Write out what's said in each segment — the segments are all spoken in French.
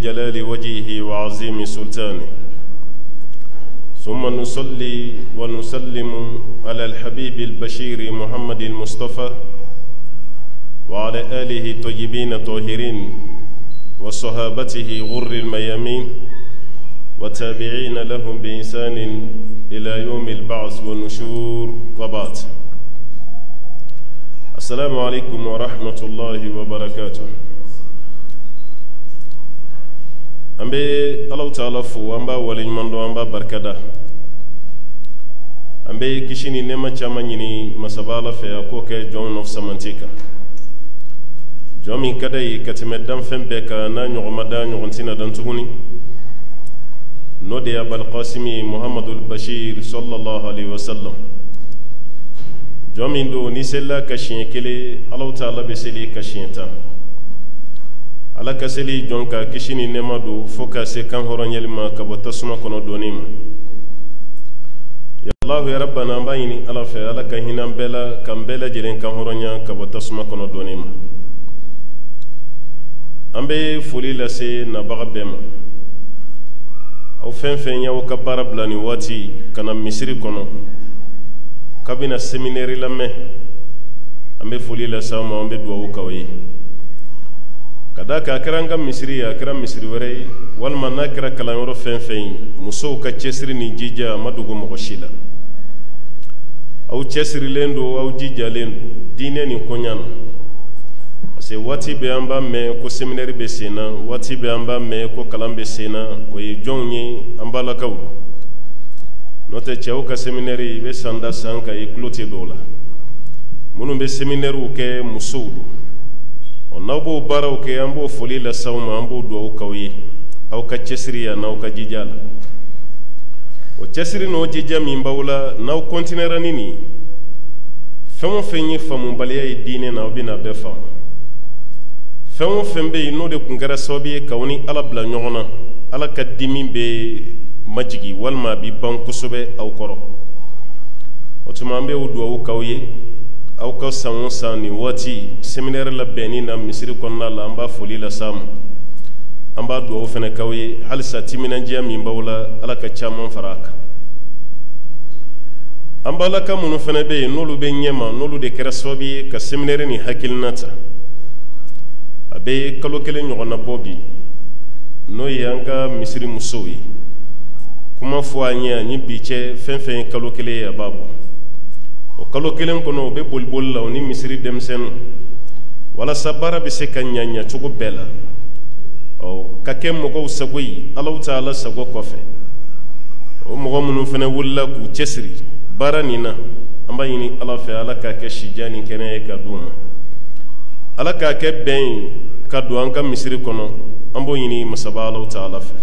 لجلال وجهه وعظيم سلطانه، ثم نصلي ونسلم على الحبيب البشير محمد المصطفى وعلى آله الطيبين الطاهرين وصحابته غر الميامين وتابعين لهم بإحسان إلى يوم البعث والنشور وبعد. السلام عليكم ورحمة الله وبركاته. أمبي الله تعالى فو أمبا ولي مندو أمبا بركدا أمبي كشيني نما تشامنيني مسابالا في أكوك جون نوف سمانتيكا جومي كداي كتمدام فمبكا نا نيغمدا نيغنتينا دانتغوني نودي أبا القاسم محمد البشير صلى الله عليه وسلم جومي دو نيسلا كشين كلي الله تعالى بسلي كشينتا ala kaseli jonka kishini nema do foka se kan horonyelma kabota suma kono donima ya allah ya rabbana bayini ala fa ala ka hinan bela kan bela jiren kan horonya kabota suma kono donima ambe fuli la se na bagabema au fen yawo ka barablani wati kana misiri kono kabina seminary lamme ambe fuli la sama ambe duwa kawai kadaka kiranga misiri ya kira misiri were walma na kira kalanyoro fen muso ka chesiri ni jija madugo mogoshila au chesiri lendo au jija lendo dine ni konyana ase wati be amba me ko seminary be sena wati be amba me ko kalambe sena o ye jonyi ambala kawu note chauka seminary be sanda sanka e cloté dola munu be seminary ke musudu onabo baraw ke ambo foli la sawma ambo do kawyi aw ka chesriya naw ka jijala o chesri no jija min bawla naw kontinera nini famo fenyi famu baliya e dine naw bina be fam famo fembe no de kungara sobi kawni ala bla nyogona ala ka dimi be majigi walma bi banku sobe aw koro o tumambe o do kawyi aw ka sanwo sani wati seminaire la beni na misiri konna la amba foli la sam amba do fene kawye halsa timina jiya min bawla ala ka chamon faraka amba la ka munu fene be nolu be nyema nolu de kerasobi ka seminaire ni hakilnata abe kalo kele nyogona bobi no yanka misiri musoyi kuma fo anya ni biche fen kalo kele ya babu o kalo kelen kono be bolbol la ni misiri demsen wala sabara be se kanyanya chugo bela o kakem mogo sagoyi Allah taala sago kofe o mogo munu fene wulla ku chesri baranina amba yini ala fe ala ka ke shijani kene ka duma ala ka ke ben ka do anka misiri kono ambo yini masaba Allah taala fe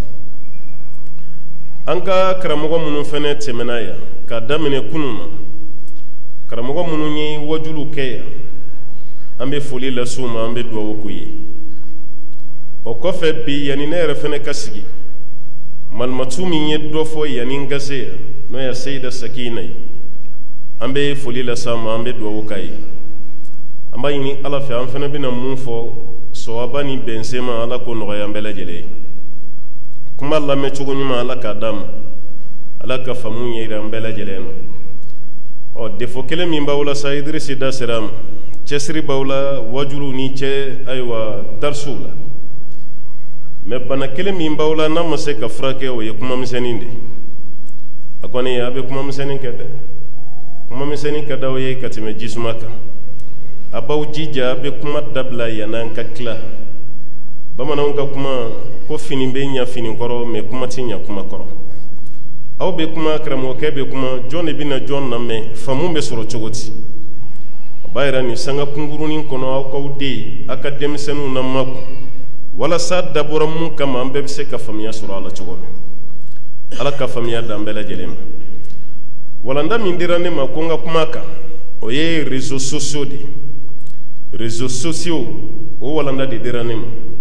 anka karamogo munu fene temenaya ka damene kununa karamogo munu ni wajulu keya ambe foli la suma ambe duwa kuyi o kofe bi yani nere fene kasigi malmatumi ye dofo yani ngase no ya sayida sakina ambe foli la sama ambe duwa kai amba yini ala fe am fene bina munfo so abani bensema ala ko no ya mbele jele kuma la me chugo nyuma ala ka dam ala ka famu ye ra mbele jele no o defo kele min bawla sa idrisi da seram chesri bawla wajulu ni che aywa darsula me bana kele min bawla na mase ka frake o ye kuma miseninde akoni abe kuma misenin kede kuma misenin kada o ye katime jismaka abaw jija be kuma dabla yanan ka kla bamana on ka kuma ko fini be nya fini koro me kuma tinya kuma koro aw be kuma kramo ke be kuma jone bina jon na me famu be soro chogoti bayra ni sanga kunguruni kono aw kawde akademsenu na mako wala sad daboram kama ambe se ka famiya soro ala chogobe ala ka famiya dambela jelema wala ndami ndirane makonga kumaka oye réseaux sociaux di réseaux sociaux o wala ndadi dirane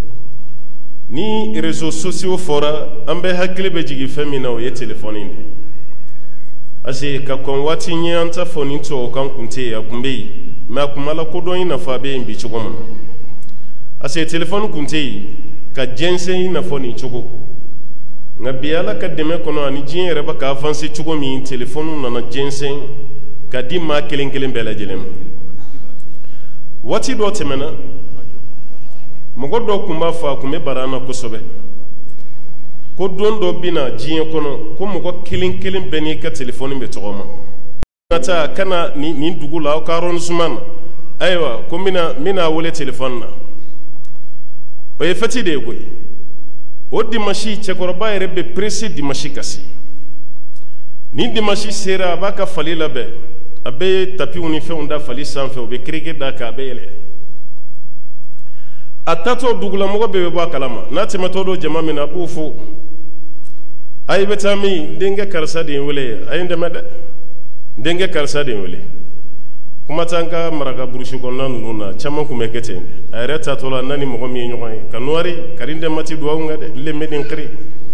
ni réseaux sociaux fora ambe hakile be jigi femina o ye telephone inde ase ka kon wati nyanta phone to kan kunte ya kumbe ma kumala ko do ina fa be mbi chugoma ase telephone kunte ka jɛnsɛn na fɔ nin cogo nka bi ala ka dɛmɛ kɔnɔ ani diɲɛ yɛrɛ bɛ ka avancer cogo min téléphone nana jɛnsɛn ka di maa kelen kelen bɛɛ lajɛlen ma waati dɔ tɛmɛna mɔgɔ dɔ tun b'a fɔ a tun bɛ bara an na kosɛbɛ ko don dɔ bɛ na diɲɛ kɔnɔ ko mɔgɔ kelen kelen bɛɛ n'i ka téléphone bɛ tɔgɔ ma ka taa ka na nin dugu la aw ka arrondissement na ayiwa ko n bɛna wele téléphone na o ye fɛti de ye koyi o dimanche cɛkɔrɔba yɛrɛ bɛ pressé dimanche ka se ni dimanche sera a b'a ka fali labɛn a bɛ tapiw ni fɛnw da fali sanfɛ o bɛ kirike da kan a bɛ yɛlɛ a tatɔ dugulamɔgɔ bɛɛ bɛ bɔ a kalama n'a tɛmɛtɔ don jama min na a b'o fo a ye bɛ taa min denkɛ karisa de ye wele a ye n dɛmɛ dɛ denkɛ karisa de ye wele kuma t'an ka maraka burusi kɔnɔna ninnu na caman tun bɛ kɛ ten a yɛrɛ tatɔ la n'a ni mɔgɔ min ye ɲɔgɔn ye ka nuwari kari n dɛmɛ ti duwawu ŋa dɛ lemɛ den kiri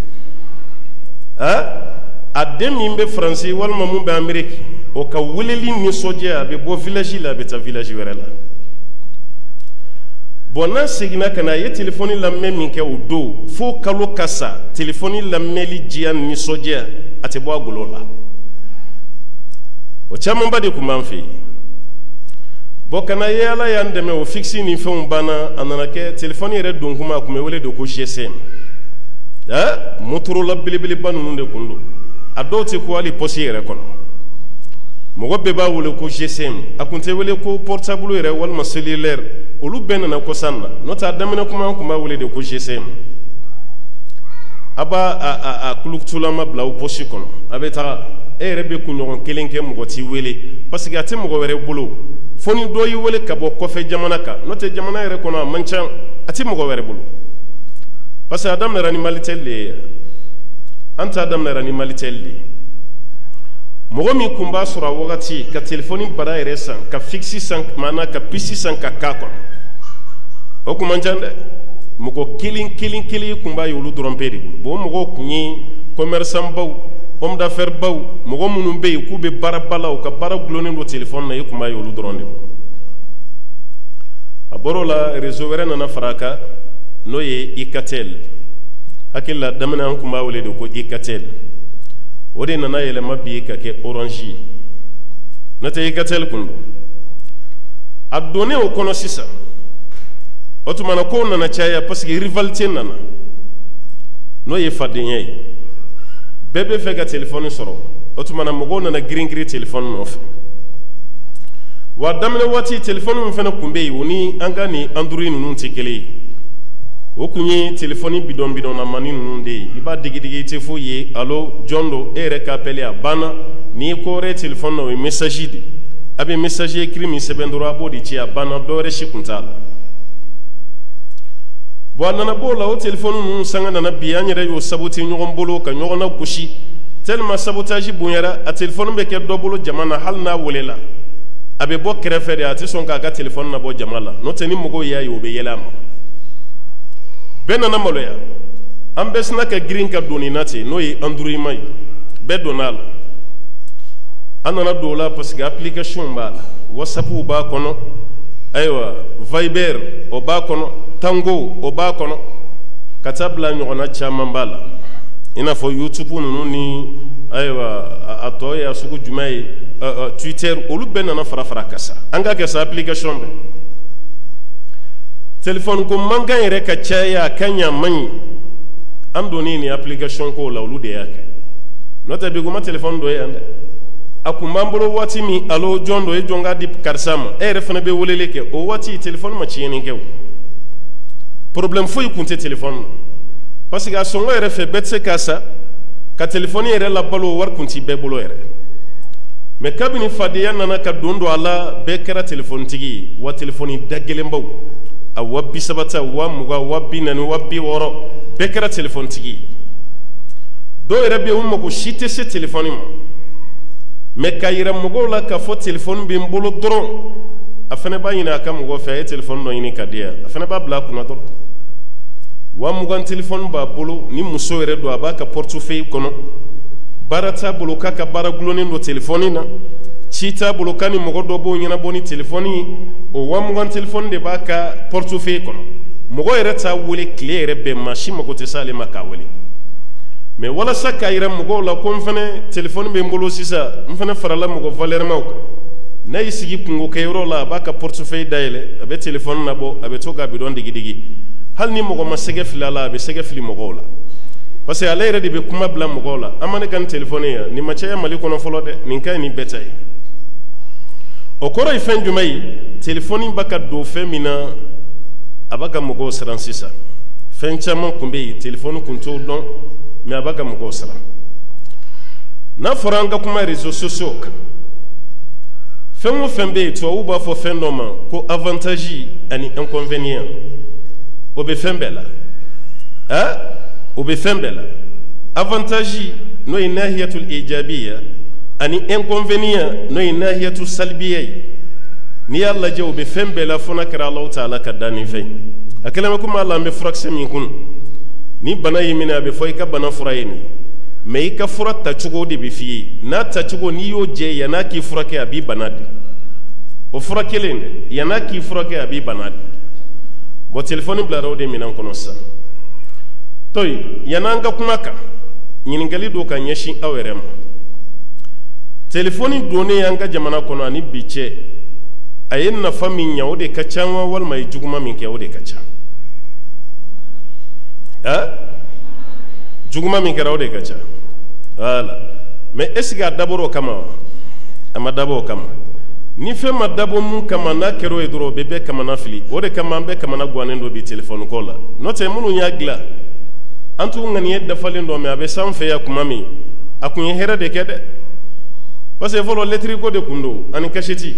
a den min bɛ faransi walima mun bɛ ameriki o ka weleli nisɔndiya a bɛ bɔ village la a bɛ taa village wɛrɛ la bon n'a seginna ka na a ye téléphone lamɛn min kɛ o don fo kalo ka sa téléphone lamɛnli diya nisɔndiya a tɛ bɔ a golo la o camanba de tun b'an fɛ yen bon kana ye ala y'an dɛmɛ o fixe ni fɛnw banna a nana kɛ téléphone yɛrɛ don kuma a tun bɛ wele de ko GSM Motorola belebeleba ninnu de kun don a dɔw tɛ ko hali poche yɛrɛ kɔnɔ mɔgɔ bɛɛ b'a wele ko GSM a kun tɛ wele ko portable yɛrɛ walima cellulaire olu bɛɛ nana kɔsan na n'o tɛ a daminɛ kuma an kun b'a wele de ko GSM a b'a a kulutulama bila o poche kɔnɔ a bɛ taga e yɛrɛ bɛ kunɲɔgɔn kelen kɛ mɔgɔ t'i wele parce que a tɛ mɔgɔ wɛrɛ bolo fo ni dɔ y'i wele ka bɔ kɔfɛ jamana kan n'o tɛ jamana yɛrɛ kɔnɔ a man ca a tɛ mɔgɔ wɛrɛ bolo parce que a daminɛra ni malitel de ye an t'a daminɛra ni malitel de ye mɔgɔ min kun b'a sɔrɔ a wagati ka téléphone bara yɛrɛ san ka fixe san maana ka pisi san ka k'a kɔnɔ o kun man ca dɛ mɔgɔ kelen kelen kelen kun b'a ye olu dɔrɔn pe de bolo bon mɔgɔw kun ye commerçant baw homme d'affaires baw mɔgɔ minnu bɛ yen k'u bɛ baaraba la u ka baara gulonnen don téléphone na e kun b'a ye olu dɔrɔn de bolo a bɔr'o la réseau wɛrɛ nana fara a kan n'o ye Icatel hakili la daminɛ an kun b'a wele de ko Icatel o de nana yɛlɛma bi ka kɛ Orange ye n'o tɛ Icatel kun don a donnen o kɔnɔ sisan o tuma na kow nana caya parce que rivalité nana n'o ye fadenya ye bɛɛ bɛ fɛ ka téléphone sɔrɔ o tuma na mɔgɔw nana girin girin téléphone nɔfɛ wa daminɛ waati téléphone min fana kun bɛ yen o ni an ka nin Android ninnu tɛ kelen ye o kun ye téléphone bidɔn bidɔnnamani ninnu de ye i b'a digi digi i tɛ foyi ye allo jɔn don e yɛrɛ ka appelé a banna n'i ye ko wɛrɛ ye téléphone na o ye message de a bɛ message écrit min sɛbɛn dɔrɔn a b'o de ci a banna dɔ wɛrɛ si kun t'a la bon a nana b'o la o téléphone ninnu sanga nana bi an yɛrɛ y'o saboter ɲɔgɔn bolo ka ɲɔgɔn na gosi tellement sabotage bonyara a téléphone bɛ kɛ dɔ bolo jama na hali n'a welela a bɛ bɔ kɛrɛfɛ de a tɛ sɔn k'a ka téléphone labɔ jama la n'o tɛ ni mɔgɔw y'a ye o bɛ yɛlɛ a ma bɛɛ nana maloya an bɛɛ sina ka girin ka don nin na ten n'o ye Android ma ye bɛɛ donna a la an nana don o la parce que application b'a la WhatsApp b'a kɔnɔ ayiwa Viber o b'a kɔnɔ Tango o b'a kɔnɔ ka taa bila ɲɔgɔnna caman b'a la i n'a fɔ YouTube ninnu ni ayiwa a tɔ ye a sugu jumɛn ye Twitter olu bɛɛ nana fara fara ka sa an ka kɛ sa application bɛɛ téléphone ko mankan yɛrɛ ka caya a ka ɲɛ a man ɲi an donnen ni application ko la olu de y'a kɛ n'o tɛ bi ko ma téléphone dɔ ye yan dɛ a kun b'an bolo waati min allo jɔn dɔ e jɔn k'a di karisa ma e yɛrɛ fana bɛ weleli kɛ o waati téléphone ma tiɲɛni kɛ o problème foyi kun tɛ téléphone na parce que a sɔngɔ yɛrɛ fɛ bɛɛ tɛ se k'a sa ka téléphone yɛrɛ labalo wari kun tɛ bɛɛ bolo yɛrɛ mais kabini fadenya nana ka don a la bɛɛ kɛra téléphone tigi ye wa téléphone da gɛlɛnbaw a wa 30 wa 20 wa 40 wa 60 bɛɛ kɛra téléphone tigi ye dɔw yɛrɛ bɛ yen u mago si tɛ se téléphone ma mais ka yira mɔgɔw la k'a fɔ téléphone bɛ n bolo dɔrɔn a fana b'a ɲini a ka mɔgɔ fɛ a ye téléphone dɔ ɲini ka di yan a fana b'a bila a kunna dɔrɔn wa 20 téléphone b'a bolo ni muso yɛrɛ don a b'a ka portefeuille kɔnɔ baara t'a bolo k'a ka baara gulonnen don téléphone na ci t'a bolo k'a ni mɔgɔ dɔ b'o ɲɛnabɔ ni téléphone ye o wa 20 téléphone de b'a ka portefeuille kɔnɔ mogo yɛrɛ t'a wele tile yɛrɛ bɛɛ maa si mago tɛ s'ale ma k'a wele mais walasa k'a yira mɔgɔw la ko n fɛnɛ téléphone bɛ n bolo sisan n fɛnɛ farala mɔgɔ valɛrɛmaw kan n'a y'i sigi kungo kɛyɔrɔ la a b'a ka portefeuille dayɛlɛ a bɛ téléphone nabɔ a bɛ to k'a bidon digidigi hali ni mɔgɔ ma sɛgɛ fili a la a bɛ sɛgɛ fili mɔgɔw la parce que ale yɛrɛ de bɛ kuma bila mɔgɔw la an ma ne ka nin téléphone ye nin ma caya Mali kɔnɔ fɔlɔ dɛ nin ka ɲi nin bɛɛ ta ye o kɔrɔ ye fɛn jumɛn ye téléphone b'a ka don fɛn min na a b'a ka mɔgɔw siran sisan fɛn caman tun bɛ yen téléphone tun t'o dɔn mais a b'a ka mɔgɔw siran n'a fɔra an ka kuma réseaux sociaux kan fɛn o fɛn bɛ yen tubabuw b'a fɔ fɛn dɔ ma ko avantage ani inconvénient o bɛ fɛn bɛɛ la o bɛ fɛn bɛɛ la avantage n'o ye nahiyatul ijabiya ani inconvénient n'o ye nahiyatul salbiya ye n'i y'a lajɛ o bɛ fɛn bɛɛ la fo n'a kɛra Alahu Taala ka da nin fɛn a kɛlen bɛ komi hali an bɛ furakisɛ min kun ni bana y'i minɛ a bɛ fɔ i ka bana fura ye nin mais i ka fura tacogo de bɛ f'i ye n'a tacogo n'i y'o jɛ yan'a k'i furakɛ a b'i bana de o fura kelen dɛ yan'a k'i furakɛ a b'i bana de bon téléphone bilara o de minɛn kɔnɔ sisan to yen yan'an ka kuma kan ɲininkali dɔ ka ɲɛsin aw yɛrɛ ma téléphone donnen an ka jamana kɔnɔ ani bi cɛ a ye nafa min ɲɛ o de ka ca wa walima ye juguma min kɛ o de ka ca juguma min kɛra o de ka ca voilà mais est ce que a dabɔra o kama wa a ma dabɔ o kama ni fɛn ma dabɔ mun kama n'a kɛra o ye dɔrɔn o bɛ bɛɛ kamana fili o de kama an bɛɛ kamana gannen dɔ bi téléphone ko la n'o tɛ minnu y'a dilan an t'u ŋaniya dafalen dɔ mais a bɛ sanfɛ yan kuma min a kun ye hɛrɛ de kɛ dɛ parce que fɔlɔ lettre ko de kun don ani kaseti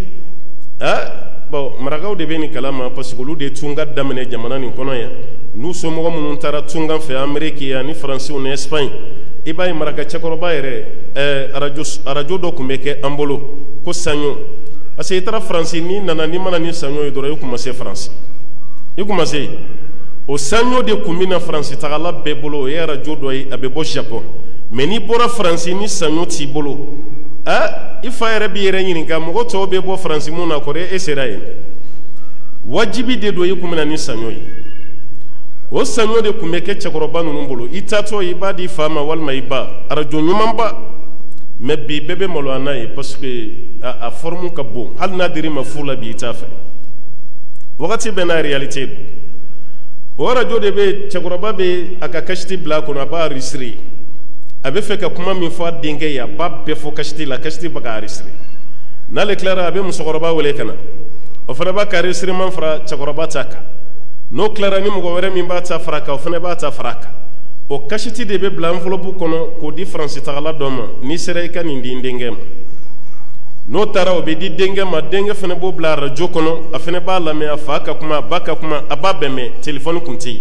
bon marakaw de bɛ nin kalama parce que olu de tunga daminɛ jamana nin kɔnɔ yan n'u somɔgɔ minnu taara tunga fɛ Amérique ani Faransiw ni Espagne i b'a ye maraka cɛkɔrɔba yɛrɛ radio dɔ tun bɛ kɛ an bolo ko saɲɔ parce que i taara Faransi n'i nana n'i mana ni saɲɔ ye dɔrɔn i kun ma se Faransi i kun ma se o saɲɔ de kun bɛ na Faransi tagala bɛɛ bolo o ye radio dɔ ye a bɛ bɔ Japon mais n'i bɔra Faransi ni saɲɔ t'i bolo i fa yɛrɛ b'i yɛrɛ ɲininka mɔgɔ tɔw bɛ bɔ Faransi mun na kɔrɔ e sera yen wajibi de don i kun bɛ na ni saɲɔ ye o saɲɔ de kun bɛ kɛ cɛkɔrɔba ninnu bolo i taatɔ i b'a di fa ma walima i ba radio ɲumanba mais bi bɛɛ bɛ malo a n'a ye parce que a forme ka bon hali n'a dir'i ma furu la bi i t'a fɛ wagati bɛɛ n'a réalité don o radio de bɛ cɛkɔrɔba bɛ a ka kasiti bila a kɔnɔ a b'a enregistrer a bɛ fɛ ka kuma min fɔ a denkɛ ye a b'a bɛɛ fɔ kasiti la kasiti bɛ ka enregistrer n'ale tilara a bɛ musokɔrɔba wele ka na o fana b'a ka enregistrement fara cɛkɔrɔba ta kan n'o tilara ni mɔgɔ wɛrɛ min b'a ta fara kan o fana b'a ta fara kan o kasiti de bɛ bila enveloppe kɔnɔ k'o di Faransi tagala dɔ ma n'i sera i ka nin di n denkɛ ma n'o taara o bɛ di denkɛ ma denkɛ fana b'o bila radio kɔnɔ a fana b'a lamɛn a fa ka kuma a ba ka kuma a b'a bɛn mɛn téléphone kun tɛ yen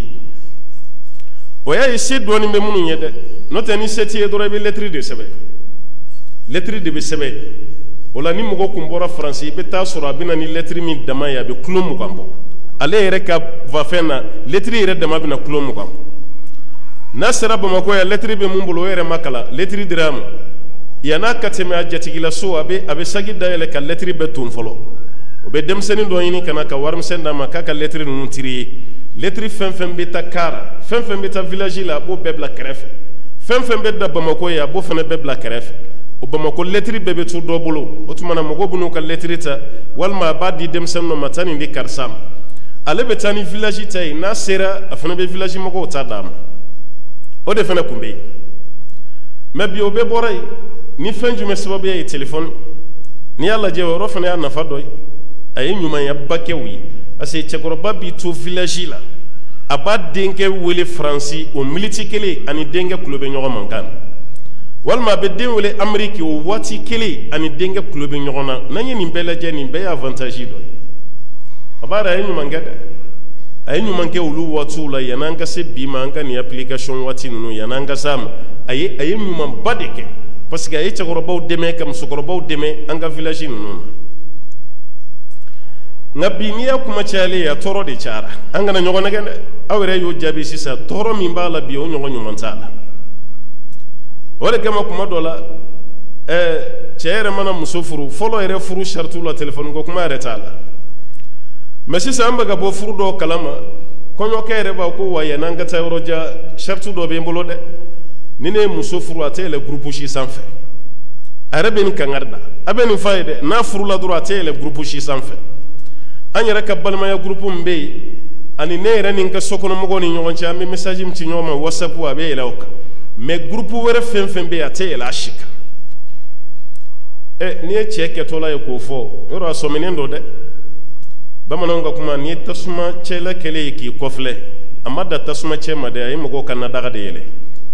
o y'a ye se dɔɔnin bɛ minnu ye dɛ n'o tɛ ni se t'i ye dɔrɔn i bɛ lettre de sɛbɛn lettre de bɛ sɛbɛn o la ni mɔgɔ kun bɔra Faransi i bɛ taa sɔrɔ a bɛ na ni lettre min dama ye a bɛ kilo 20 bɔ ale yɛrɛ ka fɛn na lettre yɛrɛ dama bɛ na kilo 20 bɔ n'a sera Bamakɔ yan lettre bɛ mun bolo o yɛrɛ ma kalan lettre dira a ma yan'a ka tɛmɛ a jatigila so a bɛ sagi dayɛlɛ ka lettre bɛɛ ton fɔlɔ o bɛ denmisɛnnin dɔ ɲini ka na ka warimisɛn d'a ma k'a ka lettre ninnu tiri ye lettre fɛn fɛn bɛ taa Kara fɛn fɛn bɛ taa village la a b'o bɛɛ bila kɛrɛfɛ fɛn fɛn bɛ da Bamakɔ ye a b'o fana bɛɛ bila kɛrɛfɛ o Bamakɔ lettre bɛɛ bɛ to dɔ bolo o tuma na mɔgɔw bɛ n'u ka lettre ta walima a b'a di denmisɛnnin dɔ ma taa nin di karisa ma ale bɛ taa ni village ta ye n'a sera a fana bɛ village mɔgɔw ta d'a ma o de fana kun bɛ yen mais bi o bɛɛ bɔra yen ni fɛn jumɛn sababuya ye téléphone n'i y'a lajɛ o yɔrɔ fana y'a nafa dɔ ye a ye ɲumanyaba kɛ u ye parce que cɛkɔrɔba b'i to village la a b'a denkɛ wele Faransi o miniti kelen ani denkɛ tulo bɛ ɲɔgɔn mankan na walima a bɛ den wele Amérique o waati kelen ani denkɛ tulo bɛ ɲɔgɔn na n'an ye nin bɛɛ lajɛ nin bɛɛ ye avantage dɔ ye a b'a dɔn a ye ɲuman kɛ dɛ a ye ɲuman kɛ olu waatiw la yan'an ka se bi ma an ka nin application waati ninnu yan'an ka s'a ma a ye ɲumanba de kɛ parce que a ye cɛkɔrɔbaw dɛmɛ ka musokɔrɔbaw dɛmɛ an ka village ninnu na nka bi n'i y'a kuma cayalen ye a tɔɔrɔ de cayara an kana ɲɔgɔn nɛgɛn dɛ aw yɛrɛ y'o jaabi sisan tɔɔrɔ min b'a la bi o ɲɔgɔn ɲuman t'a la o de kama kuma dɔ la cɛ yɛrɛ mana muso furu fɔlɔ yɛrɛ furu saritiw la téléphone ko kuma yɛrɛ t'a la mais sisan an bɛ ka bɔ furu dɔw kalama konyo kere ba ko waye nan gata yoroja shartu do be mbolo de nine muso furu atele groupe shi sanfe arabe ni kangarda abeni fayde na furu la droit atele groupe shi sanfe anyara kabbalma ya groupe mbe ani nere ni nka sokono mogo ni nyoncha ambe message mti nyoma whatsapp wa be elawka me groupe were fembe atele ashika ni cheke tola yako fo yoro asomenendo de bamanonga kuma ni tasuma chela kele ki kofle amada tasuma chema de ay mogo kan daga de yele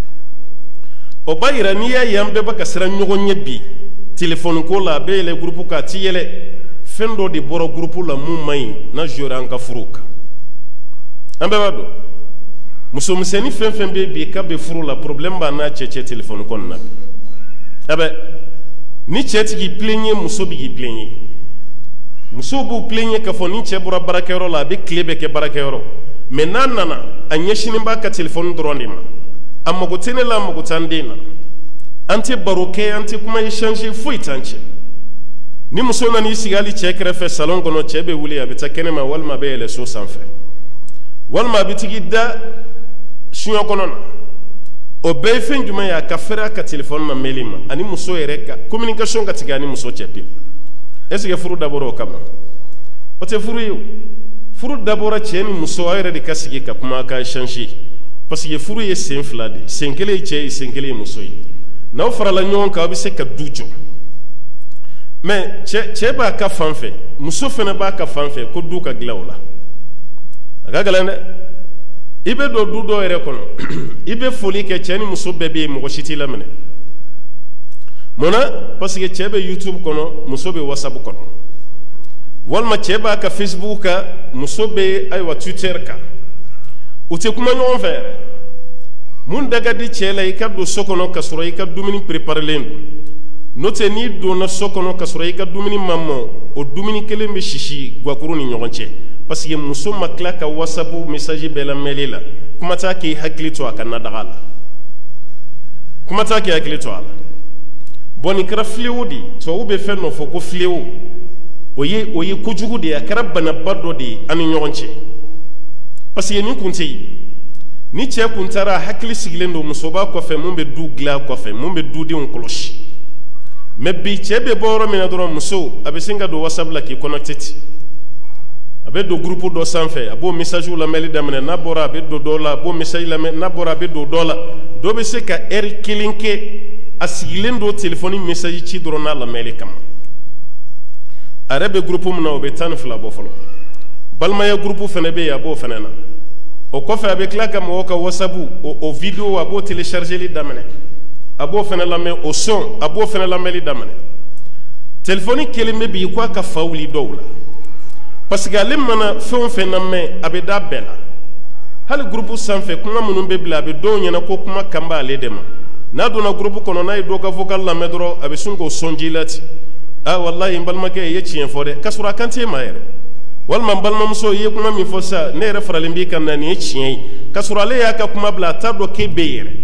o bayira ni ya yambe baka sira nyogo nyebi telephone ko la be le groupe ka ti yele fendo di boro groupe la mu mai na jora an ka furuka ambe wado muso museni fembe bi ka be furu la problème ba na cheche telephone kon na abe ni cheti gi plenye muso bi gi plenye muso bu plenye ka fo ni che bura barakero la be klebe ke barakero menana anyeshini ba ka telephone drondima amma go tene la mo go tandina anti baroke anti kuma échanger fo itanche ni muso na ni sigali che krefe salon gono chebe wuli abita kenema walma be le so sanfe walma bitigida sunya konona o be fen juma ya kafera ka telephone na melima ani muso yereka communication ka tigani muso chepi est-ce que furu daboro kama o te furu yo furu dabora cheni muso ayre de kasigi ka kuma ka change parce que furu ye sen flade senkele che senkele muso yi na ofara la nyon ka bi se ka dujo mais che ba ka fanfe muso fene ba ka fanfe ko du ka glawla aga galande ibe do dudo ere kono ibe foli ke cheni muso bebe mo shiti lamene mona parce que chebe YouTube kono muso be WhatsApp kono walma cheba ka Facebook ka muso be ay wa Twitter ka uti kuma nyon fere mun daga di chela ikado sokono kasuro ikado dumini préparer lendu note ni do na sokono kasuro ikado dumini mammo o dumini kele me shishi gwakuru ni nyonche parce que muso makla ka WhatsApp message bela melila kuma ta ki haklito akana dagala kuma ta ki haklito ala boni kra fleudi to ube fenno fo ko fleu oye kujugu de akara bana baddo de ani nyonche parce que ni kunti ni che kuntara hakli siglendo muso ba ko fe mumbe du gla ko fe mumbe du di on cloche me bi che be boro mina doro muso abe singa do WhatsApp la ki connected abe do groupe do sanfe abo message la meli damene na bora abe do dola abo message la na bora abe do dola do be se ka kilinke asigilendo telefoni message ci doro na la meli kam arabe groupe mu na obe tan fla bo folo balma ya groupe fene be ya bo fene na o ko fe abe klaka mo ka WhatsApp o video abo télécharger li damene abo fene la me o son abo fene la meli damene telefoni kelime bi ko ka fawli dowla parce que ale mana fɛn fɛn na mɛ a bɛ da bɛɛ la hali groupe sanfɛ kuma minnu bɛ bila a bɛ dɔw ɲɛna ko kuma kan b'ale de ma n'a donna groupe kɔnɔ n'a ye dɔ ka vocal lamɛn dɔrɔn a bɛ sun k'o sɔnji la ten walahi n balimakɛ i ye tiɲɛ fɔ dɛ k'a sɔrɔ a kan t'e ma yɛrɛ walima n balimamuso i ye kuma min fɔ sisan ne yɛrɛ faralen b'i kan na nin ye tiɲɛ ye k'a sɔrɔ ale y'a ka kuma bila a t'a dɔn k'e bɛ yɛrɛ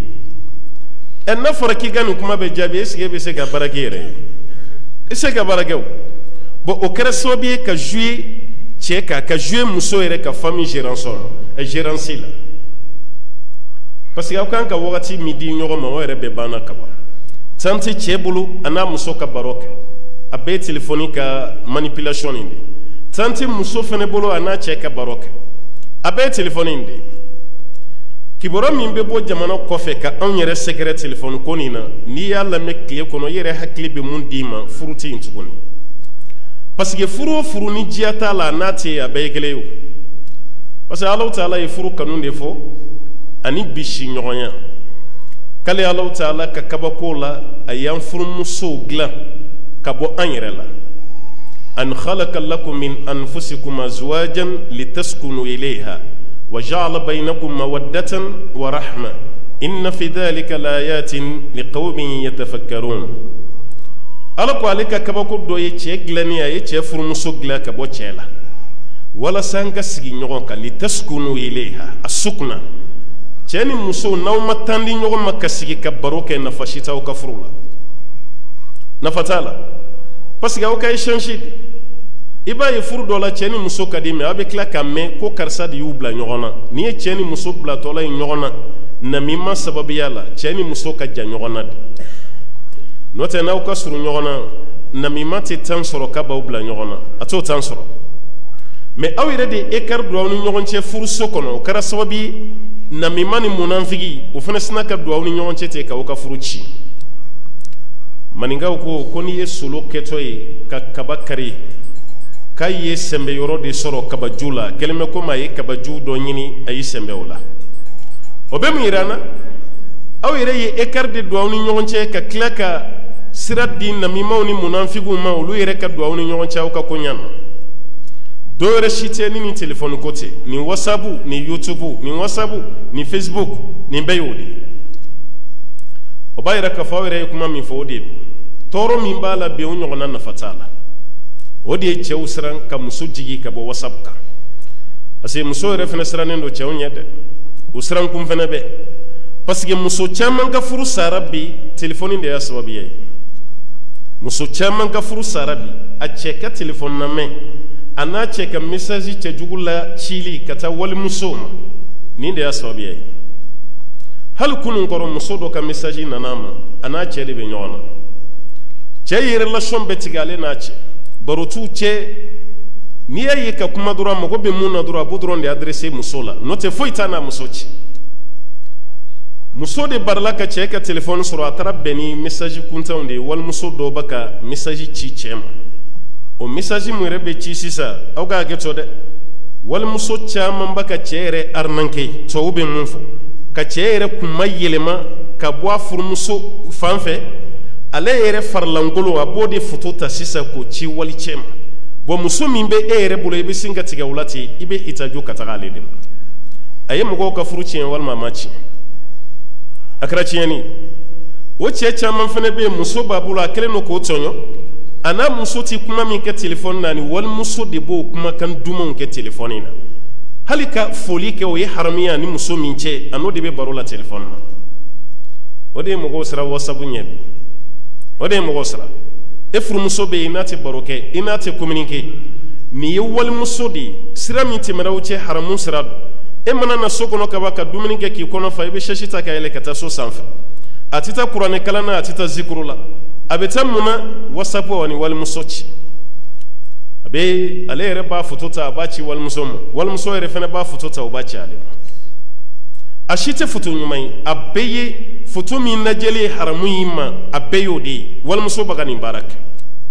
n'a fɔra k'i ka nin kuma bɛ jaabi est-ce que e bɛ se ka baara kɛ yɛrɛ ye i se ka baara kɛ o bon o kɛra sababu ye ka jouer cɛ ka jouer muso yɛrɛ ka famille gérance la parce que aw kan ka wagati min di ɲɔgɔn ma o yɛrɛ bɛɛ banna ka ban tante cɛ bolo a n'a muso ka baro kɛ a bɛɛ ye telefoni ka manipulation nin de tante muso fana bolo a n'a cɛ ka baro kɛ a bɛɛ ye telefoni nin de kibaruya min bɛ bɔ jamana kɔfɛ ka anw yɛrɛ sɛgɛrɛ telefoni ko nin na n'i y'a lamɛn tile kɔnɔ i yɛrɛ hakili bɛ mun d'i ma furu tɛ yen tuguni parce que furu furu ni diya t'a la n'a tɛ yen a bɛɛ ye kelen ye parce que Alahu Taala ye furu kanu de fɔ ani bisi ɲɔgɔnya k'ale Alahu Taala ka kabako la a y'an furumusow dilan ka bɔ an yɛrɛ la an khalaqa lakum min anfusikum azwajan litaskunu ilayha wa ja'ala baynakum mawaddatan wa rahma inna fi dhalika laayatin liqawmin yatafakkarun ala ko ale ka kabako dɔ ye cɛ dilanni a ye cɛ furumuso dilan ka bɔ cɛ la walasa an ka sigi ɲɔgɔn kan litaskunu ilayha a sukuna cɛ ni muso n'aw ma tandi ɲɔgɔn ma ka sigi ka baro kɛ nafa si t'aw ka furu la nafa t'a la parce que aw ka échange de iba ye furu dɔ la cɛ ni muso ka di mɛ a bɛ tila ka mɛn ko karisa de y'u bila ɲɔgɔn na n'i ye cɛ ni muso bilatɔla ye ɲɔgɔn na namima sababuya la cɛ ni muso ka jan ɲɔgɔn na de n'o tɛ n'aw ka surun ɲɔgɔn na namima tɛ temps sɔrɔ k'a b'aw bila ɲɔgɔn na a t'o temps sɔrɔ mais aw yɛrɛ de écart don aw ni ɲɔgɔn cɛ furuso kɔnɔ o kɛra sababu ye namima ni munafigi o fana sina ka don aw ni ɲɔgɔn cɛ ten k'aw ka furu ci maninkaw ko n'i ye solo kɛtɔ ye ka kaba kari k'a ye sɛnbɛ yɔrɔ de sɔrɔ kabaju la kɛlen bɛ komi a ye kabaju dɔ ɲini a y'i sɛnbɛ o la o bɛ mun yira an na aw yɛrɛ ye écart de don aw ni ɲɔgɔn cɛ ka tila ka sira di namimaw ni munafigiw ma olu yɛrɛ ka don aw ni ɲɔgɔn cɛ aw ka koɲa na dɔw yɛrɛ si tɛ ni téléphone ko tɛ nin whatsapp nin youtube nin whatsapp nin facebook nin bɛɛ y'o de ye o b'a yira k'a fɔ aw yɛrɛ ye kuma min fɔ o de don tɔɔrɔ min b'a la bi o ɲɔgɔnna nafa t'a la o de ye cɛw siran ka muso jigi ka bɔ whatsapp kan parce que muso yɛrɛ fana sirannen don cɛw ɲɛ dɛ o siran kun fana bɛ parce que muso caman ka furu sara bi téléphone de y'a sababuya ye muso caman ka furu sara bi a cɛ ka téléphone lamɛn a n'a cɛ ka message cɛjugu la cili ka taa walimuso ma nin de y'a sababuya ye hali kunun kɔrɔ muso dɔ ka message nana a ma a n'a cɛ de bɛ ɲɔgɔn na cɛ ye relation bɛɛ tigɛ ale n'a cɛ baro t'u cɛ n'i y'a ye ka kuma dɔrɔn a mago bɛ mun na dɔrɔn a b'o dɔrɔn de adressé muso la n'o tɛ foyi t'a n'a muso cɛ muso de barila ka cɛ ka téléphone sɔrɔ a taara bɛn ni message kuntanw de ye walimuso dɔw bɛ ka message ci cɛ ma o message mun yɛrɛ bɛ ci sisan aw ka hakɛ to dɛ walimuso caman bɛ ka cɛ yɛrɛ arnaquer tubabu bɛ mun fɔ ka cɛ yɛrɛ kunma yɛlɛma ka bɔ a furumuso fan fɛ ale yɛrɛ farilangolo a b'o de photo ta sisan k'o ci wali cɛ ma bon muso min bɛ e yɛrɛ bolo i bɛ sin ka tigɛ o la ten i bɛ itajo ka taga ale de ma a ye mɔgɔw ka furu tiɲɛ walima a ma tiɲɛ a kɛra tiɲɛni o cɛ caman fana bɛ yen muso b'a bolo a kɛlen don k'o tɔɲɔ a n'a muso tɛ kuma min kɛ téléphone na ni walimuso de b'o kumakan dumanw kɛ téléphone na hali ka foli kɛ o ye haramuya ni muso min cɛ a n'o de bɛ baro la téléphone na o de ye mɔgɔw sira whatsapp ɲɛ bi o de ye mɔgɔw sira e furumuso bɛ yen n'a tɛ baro kɛ i n'a tɛ communiquer nin ye walimuso de ye sira min tɛmɛna o cɛ haramu sira don e mana na so kɔnɔ ka ban ka dumuni kɛ k'i kɔnɔ fa i bɛ sɛsi ta ka yɛlɛ ka taa so sanfɛ a tɛ taa kuranɛ kalan na a tɛ taa zikuru la a bɛ taa mun na whatsapp ni walimuso ci a bɛ ale yɛrɛ b'a foto ta a b'a ci walimuso ma walimuso yɛrɛ fana b'a foto ta o b'a ci ale ma a si tɛ foto ɲuman ye a bɛɛ ye foto min lajɛli ye haramu y'i ma a bɛɛ y'o de ye walimuso bɛ ka nin baara kɛ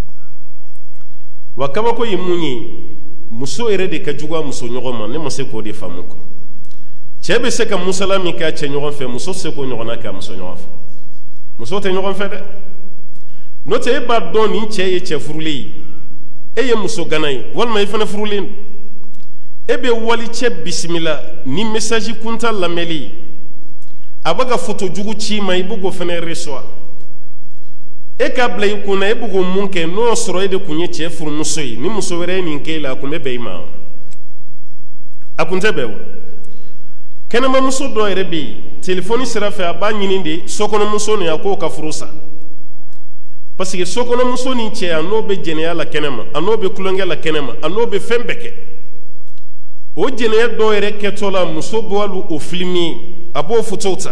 wa kabako ye mun ye muso yɛrɛ de ka jugu a muso ɲɔgɔn ma ne ma se k'o de faamu kɔ cɛ bɛ se ka musala min kɛ a cɛ ɲɔgɔn fɛ muso tɛ se k'o ɲɔgɔnna kɛ a muso ɲɔgɔn fɛ muso tɛ ɲɔgɔn fɛ dɛ n'o tɛ e b'a dɔn nin cɛ ye cɛ furulen ye e ye muso gana ye walima i fana furulen don e bɛ wali cɛ bisimila ni message kunta lamɛnli ye a bɛ ka photo jugu ci ma i bɛ k'o fana reçoit e k'a bila i kun na e bɛ k'o mun kɛ n'o sɔrɔ e de kun ye cɛ furumuso ye ni muso wɛrɛ ye nin kɛ e la a kun bɛ bɛn i ma a kun tɛ bɛn o kɛnɛmamuso dɔ yɛrɛ bɛ yen téléphone sira fɛ a b'a ɲini de sokɔnɔmuso nin a k'o ka furu sa parce que sokɔnɔmuso ni cɛ a n'o bɛ jɛnɛya la kɛnɛma a n'o bɛ kulonkɛ la kɛnɛma a n'o bɛ fɛn bɛɛ kɛ o jɛnɛya dɔw yɛrɛ kɛtɔ la muso bɔ hali o filimi a b'o fotow ta